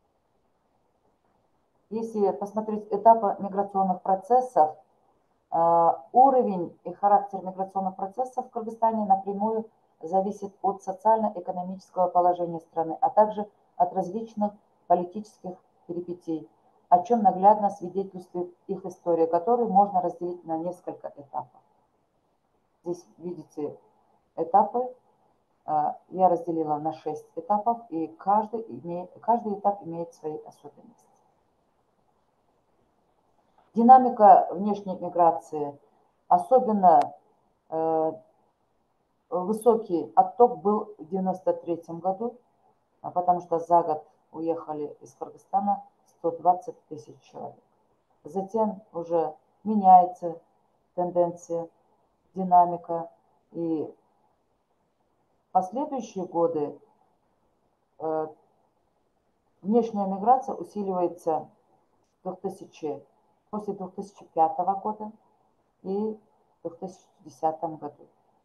Если посмотреть этапы миграционных процессов, уровень и характер миграционных процессов в Кыргызстане напрямую зависит от социально-экономического положения страны, а также от различных политических перипетий, о чем наглядно свидетельствует их история, которую можно разделить на несколько этапов. Здесь видите этапы. Я разделила на шесть этапов, и каждый, имеет, каждый этап имеет свои особенности. Динамика внешней миграции. Особенно э, высокий отток был в девяносто третьем году, потому что за год уехали из Кыргызстана сто двадцать тысяч человек. Затем уже меняется тенденция, динамика, и в последующие годы э, внешняя миграция усиливается в двухтысячном, после две тысячи пятого года и в две тысячи десятом году.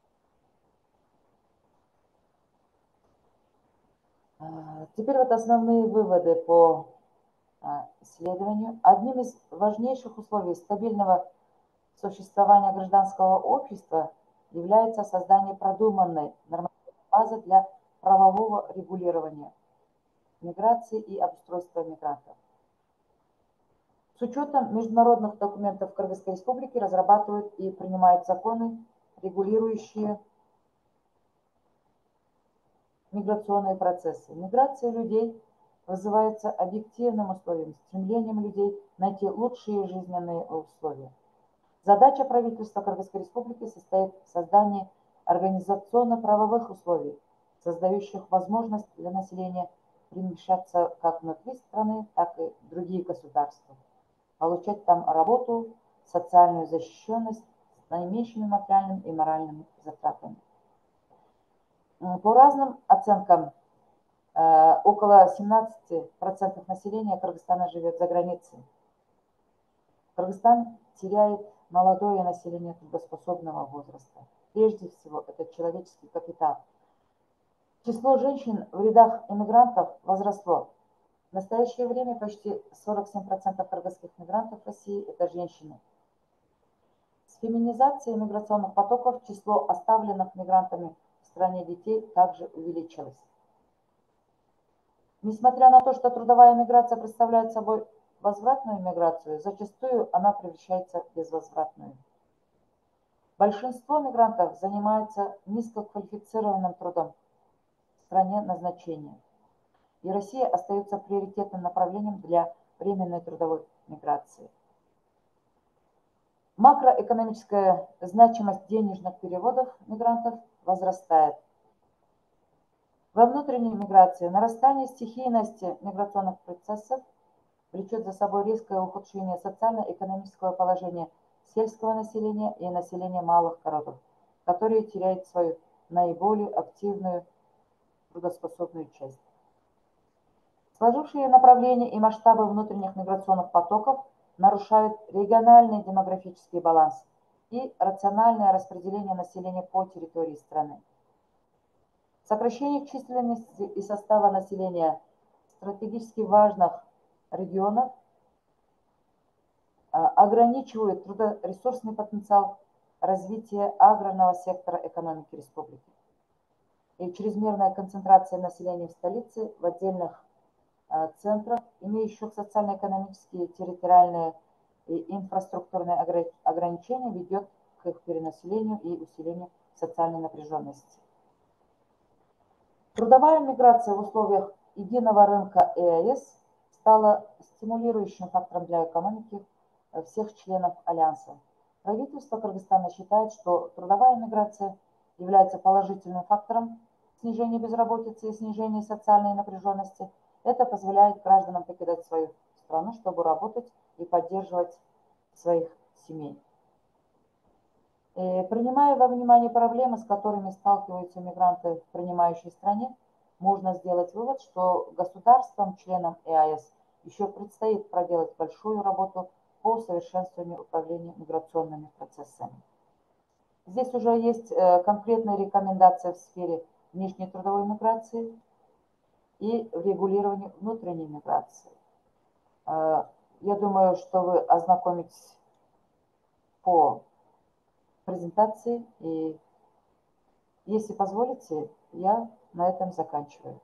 Теперь вот основные выводы по исследованию. Одним из важнейших условий стабильного существования гражданского общества является создание продуманной нормативной базы для правового регулирования миграции и обустройства мигрантов. С учетом международных документов Кыргызской Республики разрабатывают и принимают законы, регулирующие миграционные процессы. Миграция людей вызывается объективным условием, стремлением людей найти лучшие жизненные условия. Задача правительства Кыргызской Республики состоит в создании организационно-правовых условий, создающих возможность для населения перемещаться как внутри страны, так и в другие государства, получать там работу, социальную защищенность с наименьшими материальными и моральными затратами. По разным оценкам, около семнадцати процентов населения Кыргызстана живет за границей. Кыргызстан теряет молодое население трудоспособного возраста. Прежде всего, это человеческий капитал. Число женщин в рядах иммигрантов возросло. В настоящее время почти сорок семь процентов кыргызских мигрантов в России – это женщины. С феминизацией миграционных потоков число оставленных мигрантами в стране детей также увеличилось. Несмотря на то, что трудовая миграция представляет собой возвратную миграцию, зачастую она превращается в безвозвратную. Большинство мигрантов занимается низкоквалифицированным трудом в стране назначения. И Россия остается приоритетным направлением для временной трудовой миграции. Макроэкономическая значимость денежных переводов мигрантов возрастает. Во внутренней миграции нарастание стихийности миграционных процессов влечет за собой резкое ухудшение социально-экономического положения сельского населения и населения малых городов, которые теряют свою наиболее активную трудоспособную часть. Сложившие направления и масштабы внутренних миграционных потоков нарушают региональный демографический баланс и рациональное распределение населения по территории страны. Сокращение численности и состава населения стратегически важных регионов ограничивает трудоресурсный потенциал развития аграрного сектора экономики республики. И чрезмерная концентрация населения в столице, в отдельных центрах, имеющих социально-экономические, территориальные и инфраструктурные ограничения, ведет к их перенаселению и усилению социальной напряженности. Трудовая миграция в условиях единого рынка ЕАЭС стала стимулирующим фактором для экономики всех членов Альянса. Правительство Кыргызстана считает, что трудовая миграция является положительным фактором снижения безработицы и снижения социальной напряженности. Это позволяет гражданам покидать свою страну, чтобы работать и поддерживать своих семей. И, принимая во внимание проблемы, с которыми сталкиваются мигранты в принимающей стране, можно сделать вывод, что государствам, членам ЕАЭС, еще предстоит проделать большую работу по совершенствованию управления миграционными процессами. Здесь уже есть конкретные рекомендации в сфере внешней трудовой миграции и в регулировании внутренней миграции. Я думаю, что вы ознакомитесь по презентации, и если позволите, я на этом заканчиваю.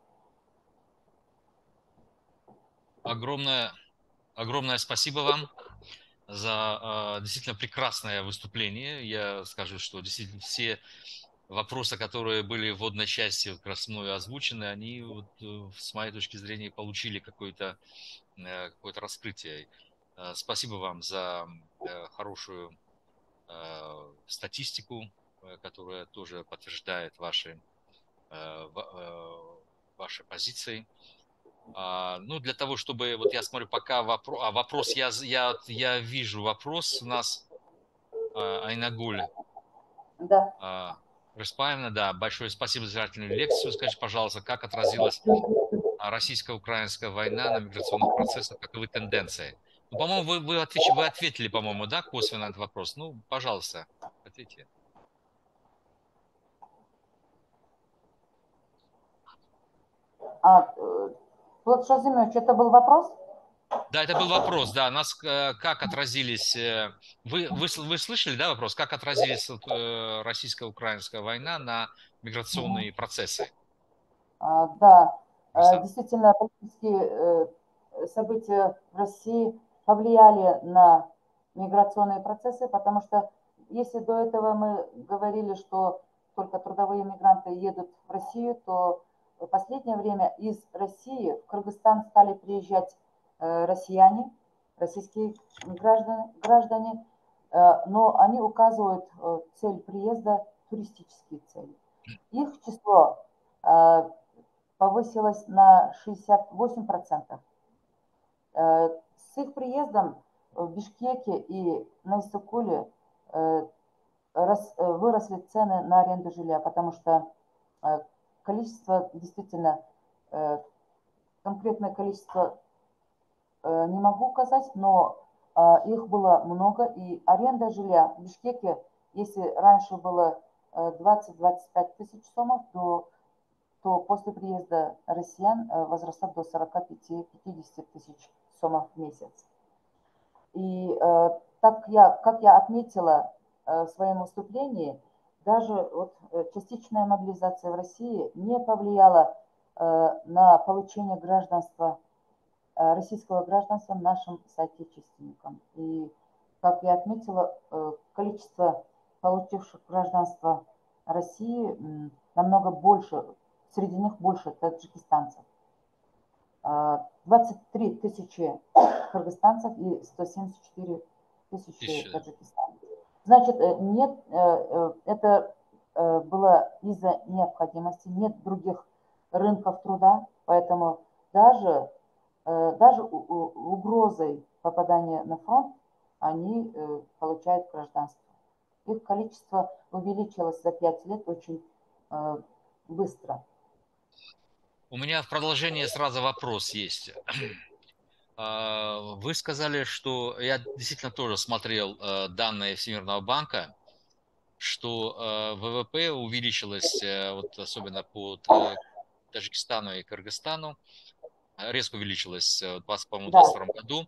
Огромное, огромное спасибо вам за э, действительно прекрасное выступление. Я скажу, что действительно все вопросы, которые были в вводной части вот, как раз мною озвучены, они, вот, с моей точки зрения, получили какое-то э, какое-то раскрытие. Э, спасибо вам за э, хорошую э, статистику, э, которая тоже подтверждает ваши, э, э, ваши позиции. А, ну, для того, чтобы, вот я смотрю, пока вопрос, а вопрос, я, я, я вижу вопрос у нас, а, Айнагуль. Да. А, Рыспаевна, да, большое спасибо за замечательную лекцию. Скажите, пожалуйста, как отразилась российско-украинская война на миграционных процессах, каковы тенденции? Ну, по-моему, вы, вы, отвеч... вы ответили, по-моему, да, косвенно на этот вопрос. Ну, пожалуйста, ответьте. А, Плод Шазимович, это был вопрос? Да, это был вопрос, да, нас как отразились, вы, вы, вы слышали, да, вопрос, как отразились российско-украинская война на миграционные процессы? А, да, Просто... действительно, политические события в России повлияли на миграционные процессы, потому что если до этого мы говорили, что только трудовые мигранты едут в Россию, то в последнее время из России в Кыргызстан стали приезжать россияне, российские граждане, граждане, но они указывают цель приезда, туристические цели. Их число повысилось на шестьдесят восемь процентов. С их приездом в Бишкеке и на Иссыкуле э, рос, э, выросли цены на аренду жилья, потому что э, количество, действительно, э, конкретное количество э, не могу указать, но э, их было много, и аренда жилья в Бишкеке, если раньше было двадцать-двадцать пять тысяч сомов, то, то после приезда россиян э, возросла до сорок пять-пятьдесят тысяч сомов в месяц. И э, так я, как я отметила э, в своем выступлении, даже вот, э, частичная мобилизация в России не повлияла э, на получение гражданства, э, российского гражданства нашим соотечественникам. И, как я отметила, э, количество получивших гражданство России м, намного больше, среди них больше таджикистанцев. двадцать три тысячи кыргызстанцев и сто семьдесят четыре тысячи таджикистанцев. Значит, нет, это было из-за необходимости, нет других рынков труда, поэтому даже, даже угрозой попадания на фронт они получают гражданство. Их количество увеличилось за пять лет очень быстро. У меня в продолжение сразу вопрос есть. Вы сказали, что я действительно тоже смотрел данные Всемирного банка, что ВВП увеличилось, вот особенно по Таджикистану и Кыргызстану, резко увеличилось в двадцать втором году.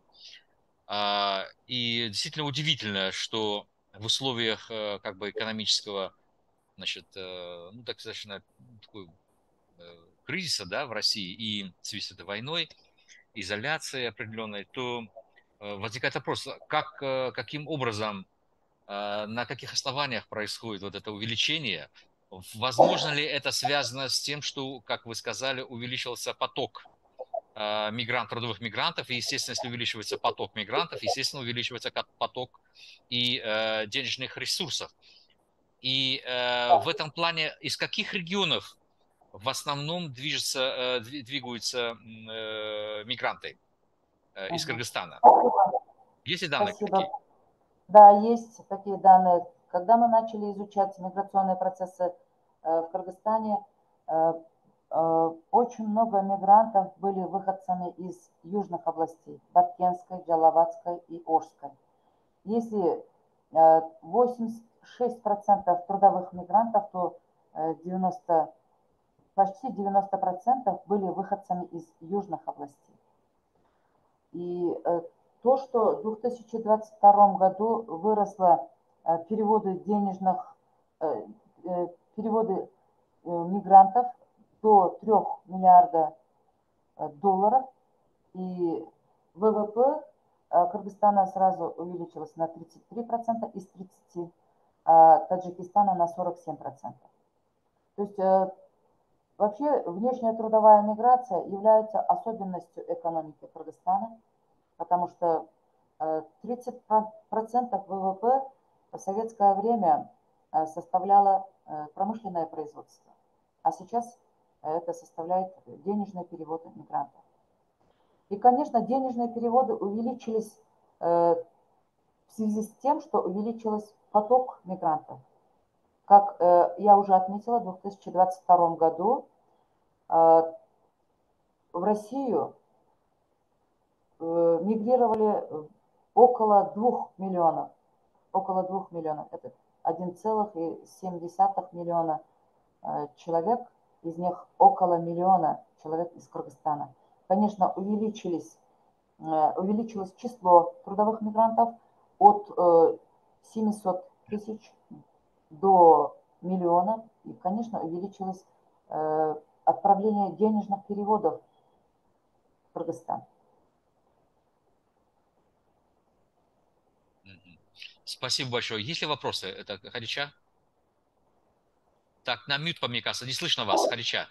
И действительно удивительно, что в условиях как бы экономического, значит, ну, так достаточно такой кризиса, да, в России и в связи с этой войной, изоляции определенной, то возникает вопрос, как, каким образом, на каких основаниях происходит вот это увеличение? Возможно ли это связано с тем, что, как вы сказали, увеличился поток мигрант, трудовых мигрантов, и, естественно, если увеличивается поток мигрантов, естественно, увеличивается поток и денежных ресурсов. И в этом плане из каких регионов в основном движется, двигаются мигранты из Кыргызстана? Есть ли данные Спасибо. такие? Да, есть такие данные. Когда мы начали изучать миграционные процессы в Кыргызстане, очень много мигрантов были выходцами из южных областей, Баткенской, Джалаватской и Орской. Если восемьдесят шесть процентов трудовых мигрантов, то девяносто, почти девяносто процентов были выходцами из южных областей. И то, что в две тысячи двадцать втором году выросло переводы денежных, переводы мигрантов до трёх миллиардов долларов, и ВВП Кыргызстана сразу увеличилось на тридцать три процента из тридцати, а Таджикистана на сорок семь процентов. То есть вообще внешняя трудовая миграция является особенностью экономики Кыргызстана, потому что тридцать процентов ВВП в советское время составляло промышленное производство, а сейчас это составляет денежные переводы мигрантов. И, конечно, денежные переводы увеличились в связи с тем, что увеличился поток мигрантов. Как я уже отметила, в две тысячи двадцать втором году в Россию мигрировали около двух миллионов. Около двух миллионов. Это один целых семь десятых миллиона человек, из них около миллиона человек из Кыргызстана. Конечно, увеличились, увеличилось число трудовых мигрантов от семисот тысяч до миллиона. И, конечно, увеличилось отправление денежных переводов в Кыргызстан. Спасибо большое. Есть ли вопросы? Это Хадича? Так, на мьют, по мне кажется. Не слышно вас, Хадича.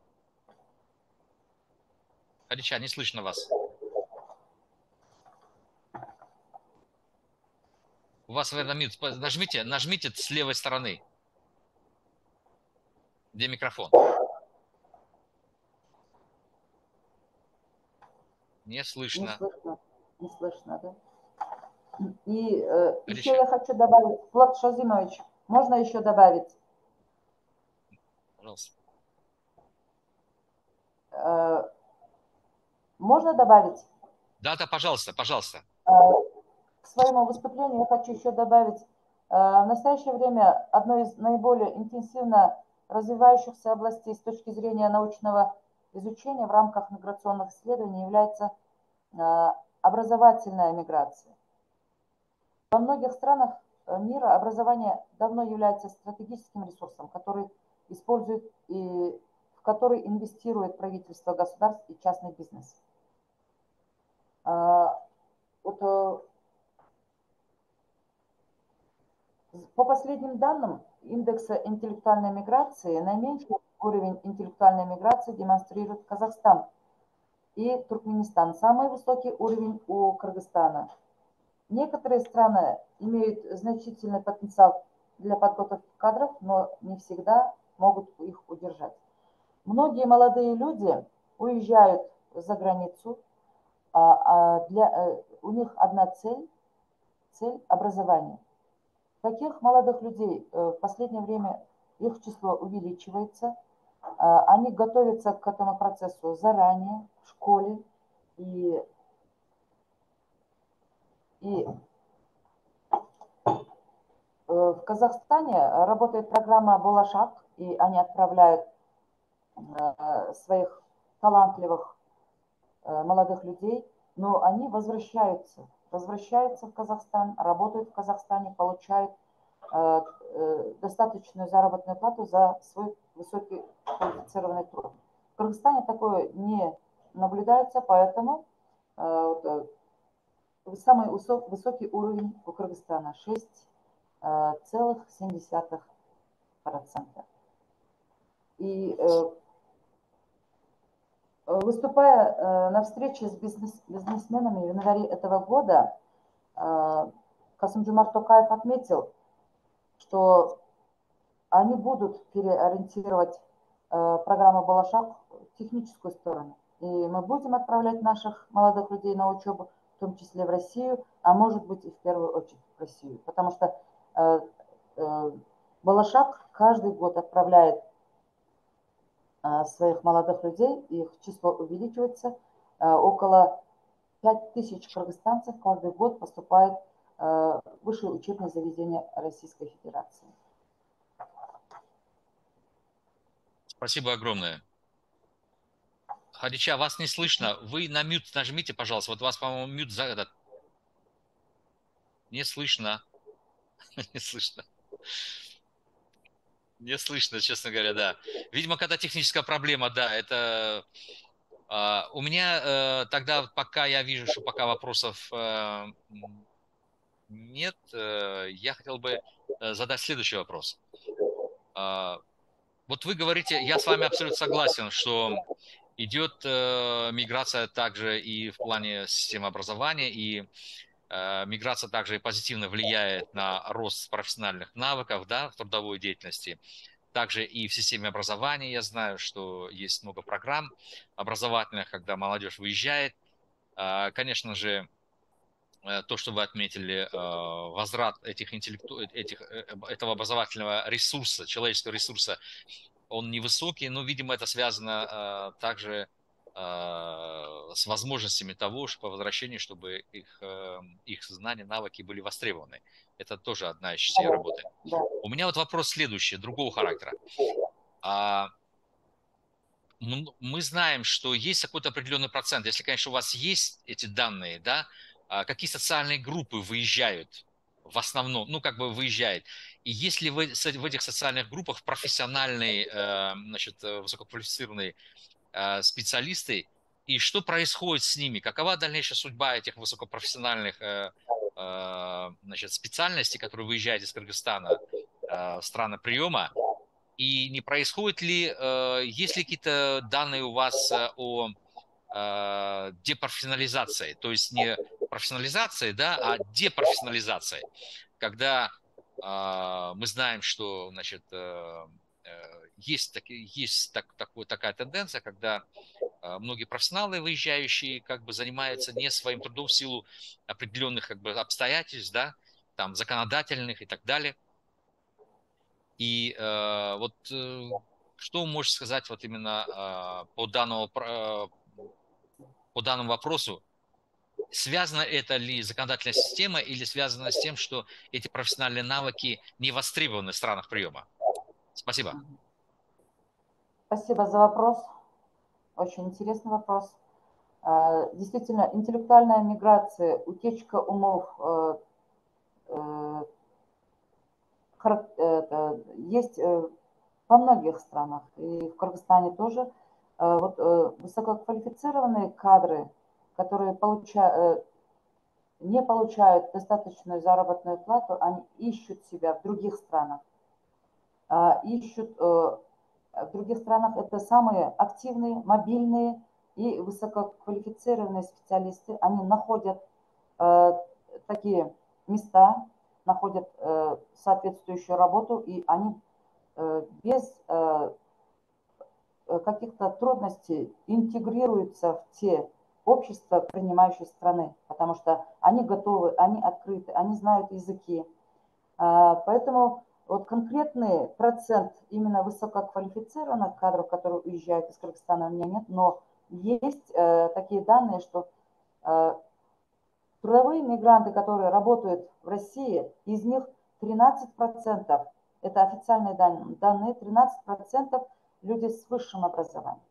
Хадича, не слышно вас. У вас, наверное, мьют. Нажмите, нажмите с левой стороны, где микрофон. Не слышно. Не слышно, не слышно, да? И э, еще Отлично. я хочу добавить, Влад Шазимович, можно еще добавить? Пожалуйста. Э, можно добавить? Да, да, пожалуйста, пожалуйста. Э, к своему выступлению я хочу еще добавить, э, в настоящее время одной из наиболее интенсивно развивающихся областей с точки зрения научного изучения в рамках миграционных исследований является э, образовательная миграция. Во многих странах мира образование давно является стратегическим ресурсом, который использует и в который инвестирует правительство, государств и частный бизнес. Вот, по последним данным индекса интеллектуальной миграции, наименьший уровень интеллектуальной миграции демонстрирует Казахстан и Туркменистан. Самый высокий уровень у Кыргызстана. Некоторые страны имеют значительный потенциал для подготовки кадров, но не всегда могут их удержать. Многие молодые люди уезжают за границу, а для, у них одна цель, цель образования. Таких молодых людей в последнее время их число увеличивается. Они готовятся к этому процессу заранее, в школе. И, и в Казахстане работает программа «Болашак», и они отправляют своих талантливых молодых людей, но они возвращаются, возвращаются в Казахстан, работают в Казахстане, получают достаточную заработную плату за свой высокий квалифицированный труд. В Кыргызстане такое не наблюдается, поэтому самый высокий уровень у Кыргызстана шесть целых семь десятых процента. И выступая на встрече с бизнес, бизнесменами в январе этого года, Касым-Жомарт Токаев отметил, что они будут переориентировать программу «Болашак» в техническую сторону. И мы будем отправлять наших молодых людей на учебу, в том числе в Россию, а может быть и в первую очередь в Россию. Потому что «Болашак» каждый год отправляет своих молодых людей, их число увеличивается. Около пять тысяч кыргызстанцев каждый год поступает в высшие учебные заведения Российской Федерации. Спасибо огромное. Хадича, вас не слышно. Вы на мют нажмите, пожалуйста. Вот вас, по-моему, мют за этот. Не слышно. Не слышно. Не слышно, честно говоря, да. Видимо, когда техническая проблема, да, это... Uh, у меня uh, тогда, пока я вижу, что пока вопросов uh, нет, uh, я хотел бы uh, задать следующий вопрос. Uh, вот вы говорите, я с вами абсолютно согласен, что идет uh, миграция также и в плане системы образования, и uh, миграция также и позитивно влияет на рост профессиональных навыков, да, в трудовой деятельности. Также и в системе образования я знаю, что есть много программ образовательных, когда молодежь выезжает. Конечно же, то, что вы отметили, возврат этих интеллекту... этих... этого образовательного ресурса, человеческого ресурса, он невысокий, но, видимо, это связано также с возможностями того, что по возвращении, чтобы их, их знания, навыки были востребованы. Это тоже одна из частей работы. У меня вот вопрос следующий, другого характера. Мы знаем, что есть какой-то определенный процент, если, конечно, у вас есть эти данные, да, какие социальные группы выезжают в основном, ну, как бы выезжают. И если вы в этих социальных группах профессиональные, значит, высококвалифицированные специалисты, и что происходит с ними, какова дальнейшая судьба этих высокопрофессиональных, значит, специальностей, которые выезжают из Кыргызстана в страны приема, и не происходит ли, есть ли какие-то данные у вас о депрофессионализации, то есть не профессионализации, да, а депрофессионализации, когда мы знаем, что, значит, есть, есть так, такой, такая тенденция, когда многие профессионалы, выезжающие, как бы занимаются не своим трудом в силу определенных как бы обстоятельств, да, там законодательных и так далее. И э, вот э, что можешь сказать вот именно э, по данному, э, по данному вопросу? Связано это ли законодательная система или связано с тем, что эти профессиональные навыки не востребованы в странах приема? Спасибо. Спасибо за вопрос. Очень интересный вопрос. Действительно, интеллектуальная миграция, утечка умов есть во многих странах, и в Кыргызстане тоже. Вот высококвалифицированные кадры, которые получают, не получают достаточную заработную плату, они ищут себя в других странах. Ищут в других странах это самые активные, мобильные и высококвалифицированные специалисты. Они находят такие места, находят соответствующую работу, и они без каких-то трудностей интегрируются в те общества принимающей страны, потому что они готовы, они открыты, они знают языки. Поэтому вот конкретный процент именно высококвалифицированных кадров, которые уезжают из Кыргызстана, у меня нет, но есть такие данные, что трудовые мигранты, которые работают в России, из них тринадцать процентов, это официальные данные, тринадцать процентов люди с высшим образованием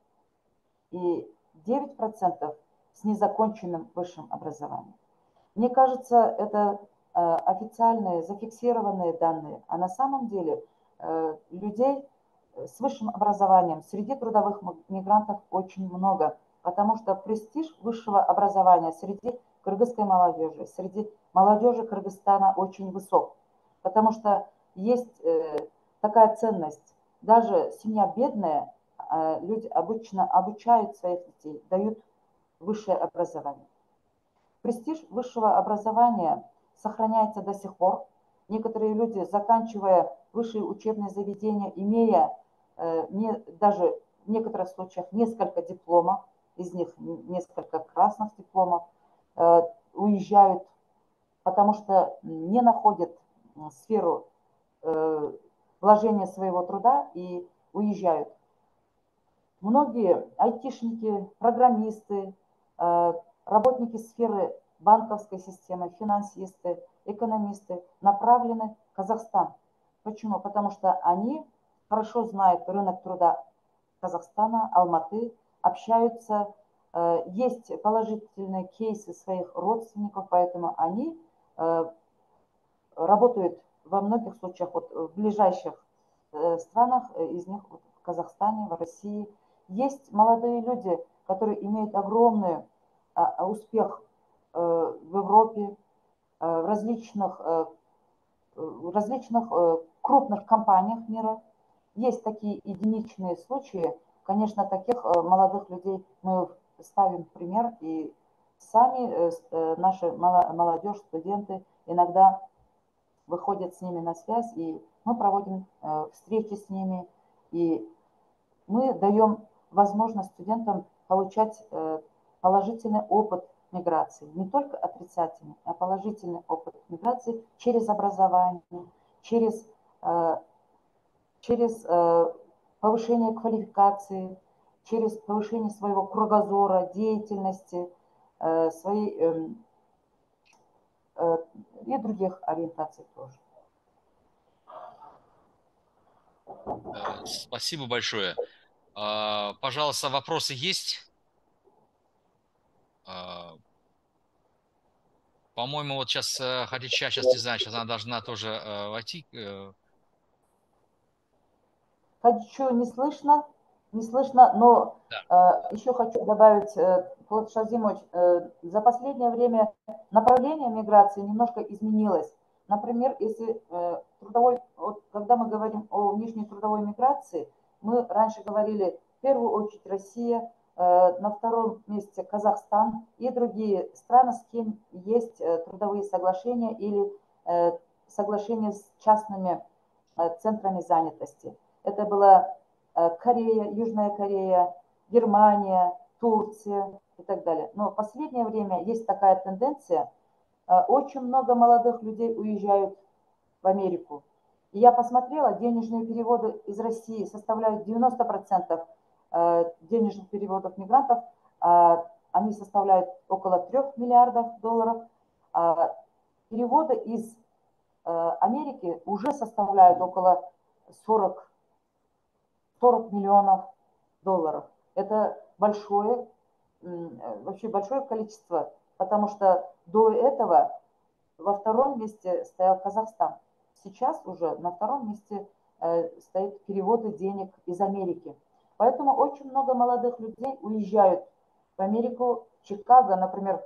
и девять процентов с незаконченным высшим образованием. Мне кажется, это официальные зафиксированные данные, а на самом деле людей с высшим образованием среди трудовых мигрантов очень много, потому что престиж высшего образования среди кыргызской молодежи, среди молодежи Кыргызстана очень высок, потому что есть такая ценность. Даже семья бедная, люди обычно обучают своих детей, дают высшее образование. Престиж высшего образования сохраняется до сих пор. Некоторые люди, заканчивая высшие учебные заведения, имея не, даже в некоторых случаях несколько дипломов, из них несколько красных дипломов, уезжают, потому что не находят сферу вложения своего труда и уезжают. Многие айтишники, программисты, работники сферы банковской системы, финансисты, экономисты направлены в Казахстан. Почему? Потому что они хорошо знают рынок труда Казахстана, Алматы, общаются, есть положительные кейсы своих родственников, поэтому они работают во многих случаях, вот в ближайших странах, из них вот в Казахстане, в России. Есть молодые люди, которые имеют огромный успех в Европе, в различных, в различных крупных компаниях мира. Есть такие единичные случаи. Конечно, таких молодых людей мы ставим в пример, и сами наши молодежь, студенты иногда выходят с ними на связь, и мы проводим встречи с ними, и мы даем возможность студентам получать положительный опыт миграции, не только отрицательный, а положительный опыт миграции через образование, через, через повышение квалификации, через повышение своего кругозора, деятельности, своей и других ориентаций тоже. Спасибо большое. Пожалуйста, вопросы есть? По-моему, вот сейчас Хадича, сейчас не знаю, сейчас она должна тоже войти. Хадичу не слышно, не слышно, но да. э, еще хочу добавить, э, Полот Шазимович, э, за последнее время направление миграции немножко изменилось. Например, если э, трудовой, вот, когда мы говорим о внешней трудовой миграции, мы раньше говорили в первую очередь Россия, э, на втором месте Казахстан и другие страны, с кем есть э, трудовые соглашения или э, соглашения с частными э, центрами занятости. Это была Корея, Южная Корея, Германия, Турция и так далее. Но в последнее время есть такая тенденция, очень много молодых людей уезжают в Америку. И я посмотрела, денежные переводы из России составляют девяносто процентов денежных переводов мигрантов, они составляют около трёх миллиардов долларов. Переводы из Америки уже составляют около сорок миллионов долларов. Это большое, вообще большое количество, потому что до этого во втором месте стоял Казахстан. Сейчас уже на втором месте стоят переводы денег из Америки. Поэтому очень много молодых людей уезжают в Америку, в Чикаго, например,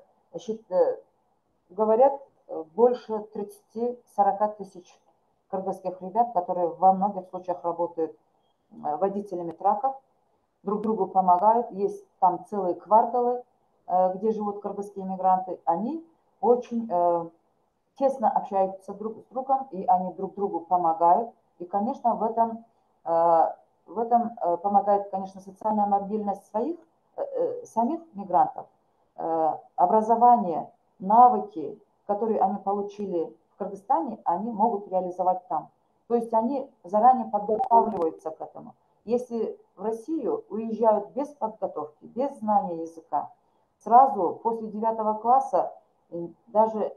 говорят, больше тридцати-сорока тысяч кыргызских ребят, которые во многих случаях работают водителями траков, друг другу помогают. Есть там целые кварталы, где живут кыргызские мигранты. Они очень тесно общаются друг с другом, и они друг другу помогают. И, конечно, в этом, в этом помогает, конечно, социальная мобильность своих, самих мигрантов, образование, навыки, которые они получили в Кыргызстане, они могут реализовать там. То есть они заранее подготавливаются к этому. Если в Россию уезжают без подготовки, без знания языка, сразу после девятого класса, даже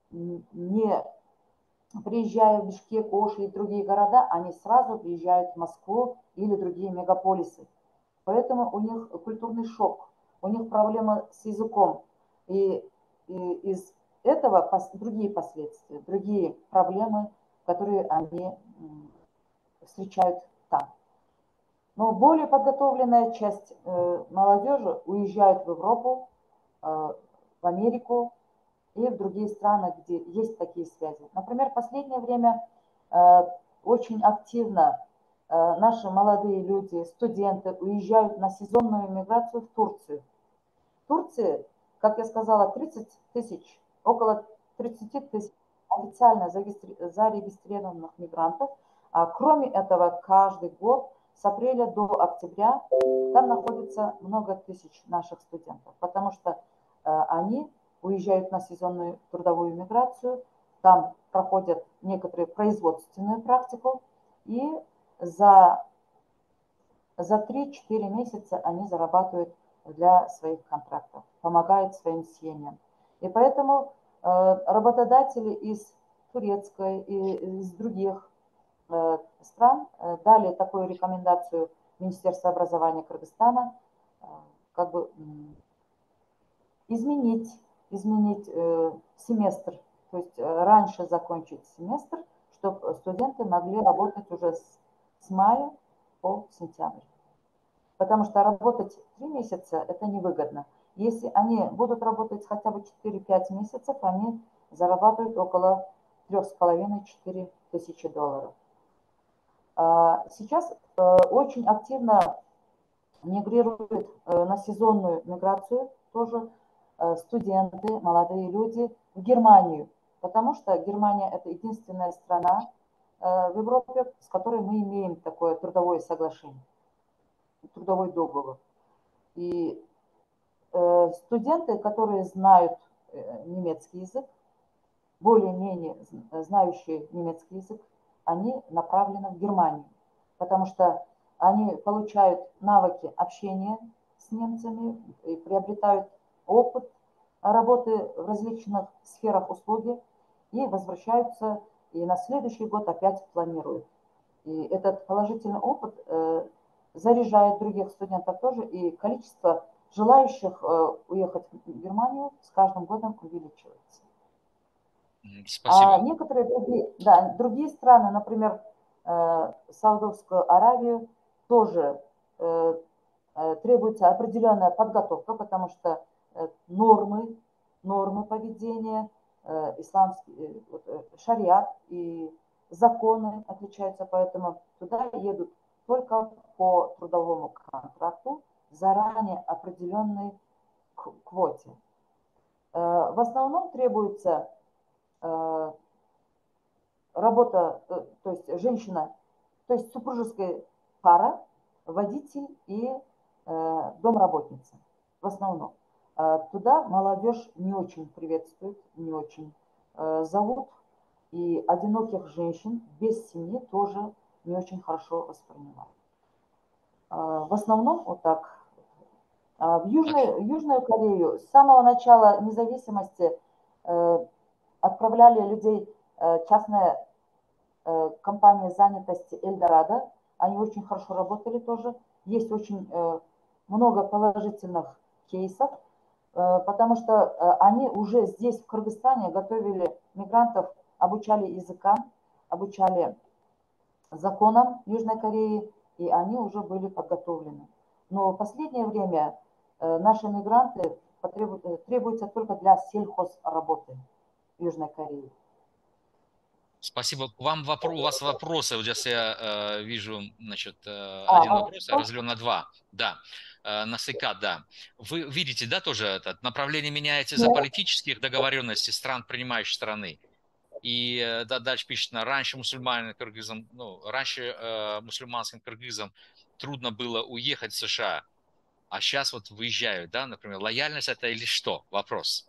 не приезжая в Бишкек, Оши и другие города, они сразу приезжают в Москву или другие мегаполисы. Поэтому у них культурный шок, у них проблемы с языком. И, и из этого другие последствия, другие проблемы, которые они встречают там. Но более подготовленная часть молодежи уезжает в Европу, в Америку и в другие страны, где есть такие связи. Например, в последнее время очень активно наши молодые люди, студенты уезжают на сезонную миграцию в Турцию. В Турции, как я сказала, тридцать тысяч, около тридцати тысяч официально зарегистрированных мигрантов. А кроме этого, каждый год с апреля до октября там находится много тысяч наших студентов, потому что они уезжают на сезонную трудовую миграцию, там проходят некоторые производственную практику, и за, за три-четыре месяца они зарабатывают для своих контрактов, помогают своим семьям. И поэтому э, работодатели из турецкой и из других э, стран э, дали такую рекомендацию Министерства образования Кыргызстана, э, как бы э, изменить, изменить э, семестр, то есть э, раньше закончить семестр, чтобы студенты могли работать уже с, с мая по сентябрь. Потому что работать три месяца – это невыгодно. Если они будут работать хотя бы четыре-пять месяцев, они зарабатывают около трёх с половиной-четырех тысячи долларов. Сейчас очень активно мигрируют на сезонную миграцию тоже студенты, молодые люди в Германию, потому что Германия – это единственная страна в Европе, с которой мы имеем такое трудовое соглашение, трудовой договор. И э, студенты, которые знают э, немецкий язык, более-менее знающие немецкий язык, они направлены в Германию, потому что они получают навыки общения с немцами и приобретают опыт работы в различных сферах услуги и возвращаются, и на следующий год опять планируют. И этот положительный опыт э, заряжает других студентов тоже, и количество желающих э, уехать в Германию с каждым годом увеличивается. Спасибо. А некоторые другие, да, другие страны, например, э, Саудовскую Аравию, тоже э, э, требуется определенная подготовка, потому что э, нормы, нормы поведения, э, исламский э, шариат и законы отличаются, поэтому туда едут только по трудовому контракту, заранее определенной квоте. Э, в основном требуется работа, то есть женщина, то есть супружеская пара, водитель и э, домработница. в основном. Туда молодежь не очень приветствует, не очень зовут. И одиноких женщин без семьи тоже не очень хорошо воспринимают. В основном вот так. В Южную, Южную Корею с самого начала независимости отправляли людей частная компания занятости Эльдорадо. Они очень хорошо работали тоже. Есть очень много положительных кейсов, потому что они уже здесь, в Кыргызстане, готовили мигрантов, обучали языкам, обучали законам Южной Кореи, и они уже были подготовлены. Но в последнее время наши мигранты требуются только для сельхозработы в Южной Корее. Спасибо. К вам вопрос, у вас вопросы. Вот сейчас я э, вижу, значит, э, а, один а, вопрос, я разделен на два. Да, э, на СК, да. Вы видите, да, тоже это направление меняется из-за политических договоренностей стран, принимающей страны. И э, да, дальше пишет, раньше мусульманам, кыргызам, ну, раньше э, мусульманским кыргызам трудно было уехать в США, а сейчас вот выезжают, да, например, лояльность это или что? Вопрос.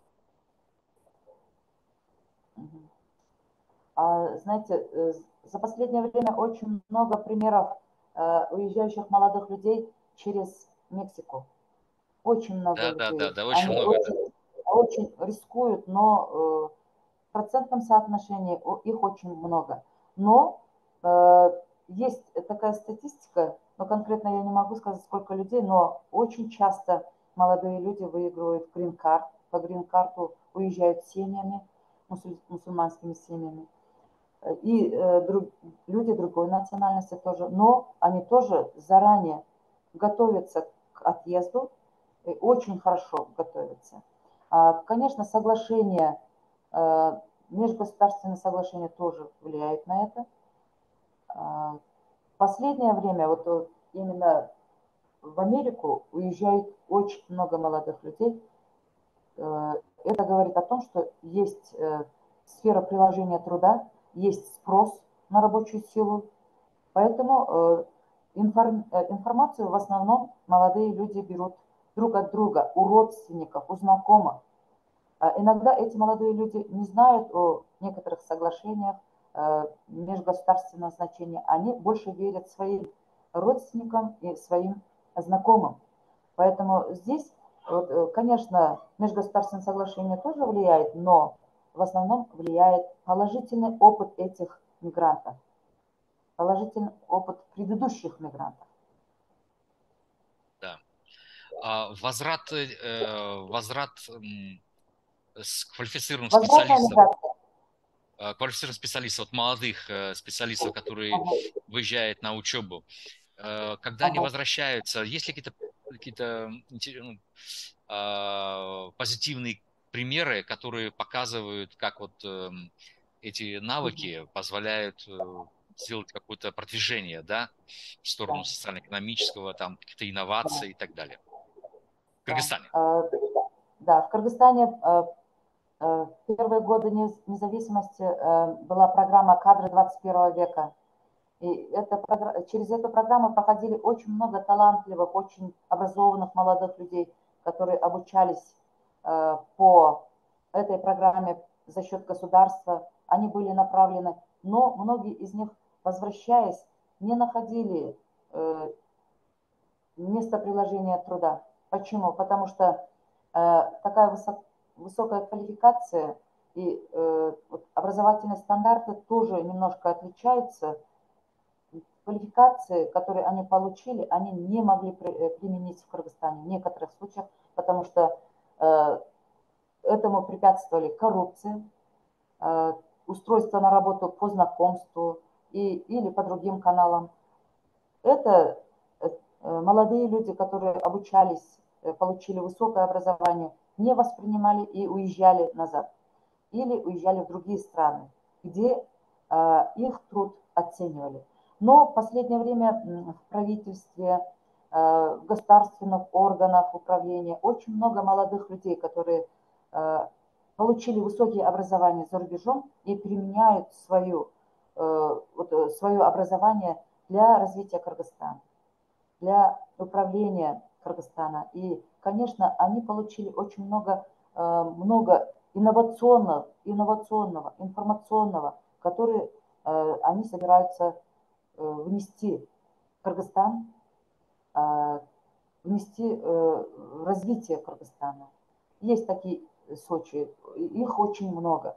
Знаете, за последнее время очень много примеров уезжающих молодых людей через Мексику. Очень много Да, людей. да, да, да, очень Они много. очень, да. очень рискуют, но в процентном соотношении их очень много. Но есть такая статистика, но конкретно я не могу сказать, сколько людей, но очень часто молодые люди выигрывают грин-карт, по грин-карту уезжают семьями, мусульманскими семьями. И э, друг, люди другой национальности тоже, но они тоже заранее готовятся к отъезду, и очень хорошо готовятся. А, конечно, соглашение, э, межгосударственное соглашение тоже влияет на это. А, в последнее время вот именно в Америку уезжает очень много молодых людей. Э, это говорит о том, что есть э, сфера приложения труда, есть спрос на рабочую силу, поэтому информацию в основном молодые люди берут друг от друга, у родственников, у знакомых. Иногда эти молодые люди не знают о некоторых соглашениях межгосударственного значения, они больше верят своим родственникам и своим знакомым. Поэтому здесь, вот, конечно, межгосударственное соглашение тоже влияет, но в основном влияет положительный опыт этих мигрантов, положительный опыт предыдущих мигрантов. Да. Возврат, возврат с квалифицированных специалистов, квалифицированных специалистов, вот молодых специалистов, которые ага. выезжают на учебу, когда ага. они возвращаются, есть ли какие-то какие-то ну, позитивные примеры, которые показывают, как вот эти навыки ага. позволяют сделать какое-то продвижение, да, в сторону да. социально-экономического, там, каких-то инноваций да. и так далее. В Кыргызстане. Да, да в Кыргызстане в первые годы независимости была программа «Кадры двадцать первого века». И это, через эту программу проходили очень много талантливых, очень образованных молодых людей, которые обучались по этой программе за счет государства. Они были направлены, но многие из них, возвращаясь, не находили место приложения труда. Почему? Потому что такая высокая высокая квалификация и э, образовательные стандарты тоже немножко отличаются. Квалификации, которые они получили, они не могли при, применить в Кыргызстане в некоторых случаях, потому что э, этому препятствовали коррупция, э, устройство на работу по знакомству и, или по другим каналам. Это э, молодые люди, которые обучались, э, получили высокое образование, не воспринимали и уезжали назад. Или уезжали в другие страны, где э, их труд оценивали. Но в последнее время в правительстве, э, в государственных органах управления очень много молодых людей, которые э, получили высокие образования за рубежом и применяют свою, э, вот, свое образование для развития Кыргызстана, для управления Кыргызстана. И конечно, они получили очень много, много инновационного, инновационного, информационного, которые они собираются внести в Кыргызстан, внести в развитие Кыргызстана. Есть такие случаи, их очень много.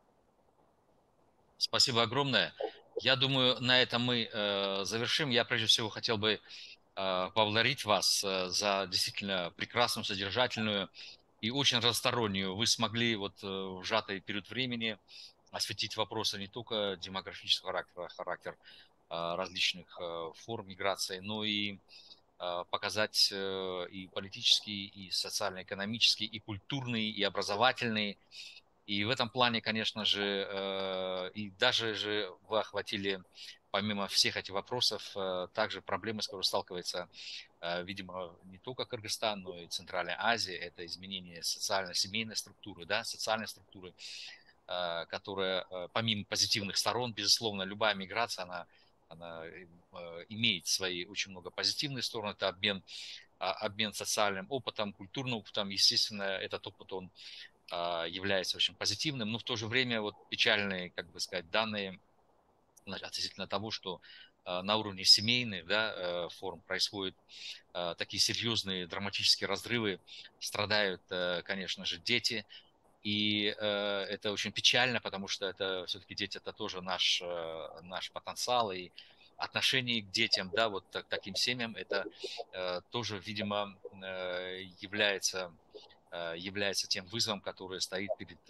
Спасибо огромное. Я думаю, на этом мы э, завершим. Я прежде всего хотел бы э, поблагодарить вас э, за действительно прекрасную, содержательную и очень разностороннюю. Вы смогли вот э, в сжатый период времени осветить вопросы не только демографического характера, характер э, различных э, форм миграции, но и э, показать э, и политические, и социально-экономические, и культурные, и образовательные. И в этом плане, конечно же, э, и даже же вы охватили, помимо всех этих вопросов, э, также проблемы, с которыми сталкивается, э, видимо, не только Кыргызстан, но и Центральная Азия. Это изменение социально-семейной структуры, да, социальной структуры, э, которая, э, помимо позитивных сторон, безусловно, любая миграция, она, она э, имеет свои очень много позитивных сторон. Это обмен, а, обмен социальным опытом, культурным опытом. Естественно, этот опыт, он является очень позитивным, но в то же время вот печальные, как бы сказать, данные относительно того, что на уровне семейных, да, форм происходят такие серьезные драматические разрывы, страдают, конечно же, дети, и это очень печально, потому что это все-таки дети, это тоже наш, наш потенциал, и отношение к детям, да, вот к таким семьям, это тоже, видимо, является является тем вызовом, который стоит перед,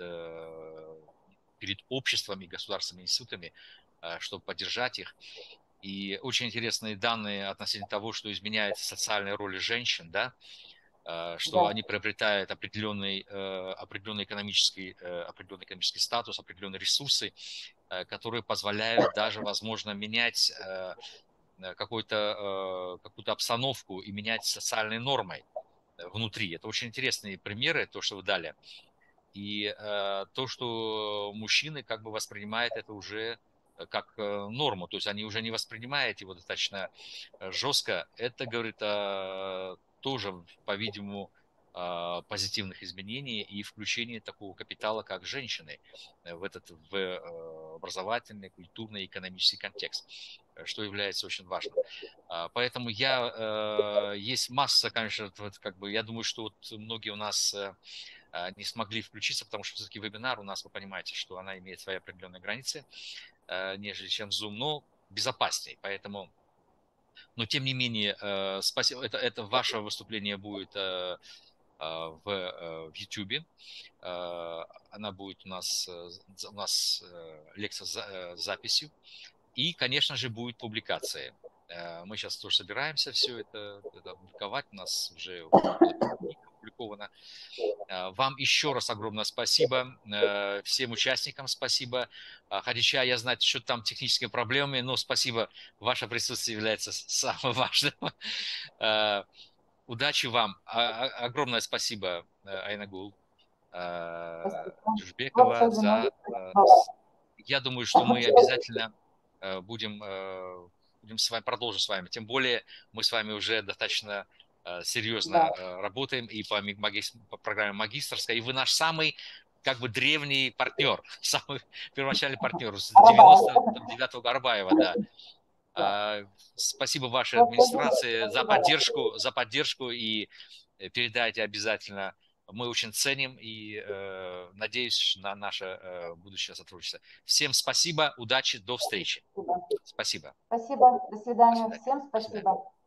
перед обществом и государственными институтами, чтобы поддержать их. И очень интересные данные относительно того, что изменяется социальная роль женщин, да, что Да. они приобретают определенный, определенный, экономический, определенный экономический статус, определенные ресурсы, которые позволяют даже, возможно, менять какую-то, какую-то обстановку и менять социальные нормы внутри. Это очень интересные примеры, то, что вы дали. И э, то, что мужчины как бы воспринимают это уже как э, норму, то есть они уже не воспринимают его достаточно жестко, это говорит э, тоже, по-видимому, э, позитивных изменений и включение такого капитала, как женщины, в этот в, э, образовательный, культурный, экономический контекст, что является очень важным. Поэтому я, есть масса, конечно, как бы, я думаю, что вот многие у нас не смогли включиться, потому что все-таки вебинар у нас, вы понимаете, что она имеет свои определенные границы, нежели чем Zoom, но безопаснее. Поэтому, но тем не менее, спасибо, это, это ваше выступление будет в, в YouTube. Она будет у нас, у нас лекция с записью. И, конечно же, будет публикация. Мы сейчас тоже собираемся все это, это опубликовать. У нас уже около опубликовано. Вам еще раз огромное спасибо. Всем участникам спасибо. Хадича, я знаю, что там технические проблемы, но спасибо. Ваше присутствие является самым важным. Удачи вам. Огромное спасибо, Айнагул Джужбекова, за... Я думаю, что мы обязательно будем, будем с вами продолжим с вами. Тем более мы с вами уже достаточно серьезно да. работаем и по, маги... по программе магистерской. И вы наш самый как бы древний партнер, самый первоначальный партнер с девяносто девятого Гарбаева, да. да. Спасибо вашей администрации за поддержку, за поддержку и передайте обязательно. Мы очень ценим и э, надеюсь на наше э, будущее сотрудничество. Всем спасибо, удачи, до встречи. Спасибо. Спасибо, до свидания. До свидания. Всем спасибо.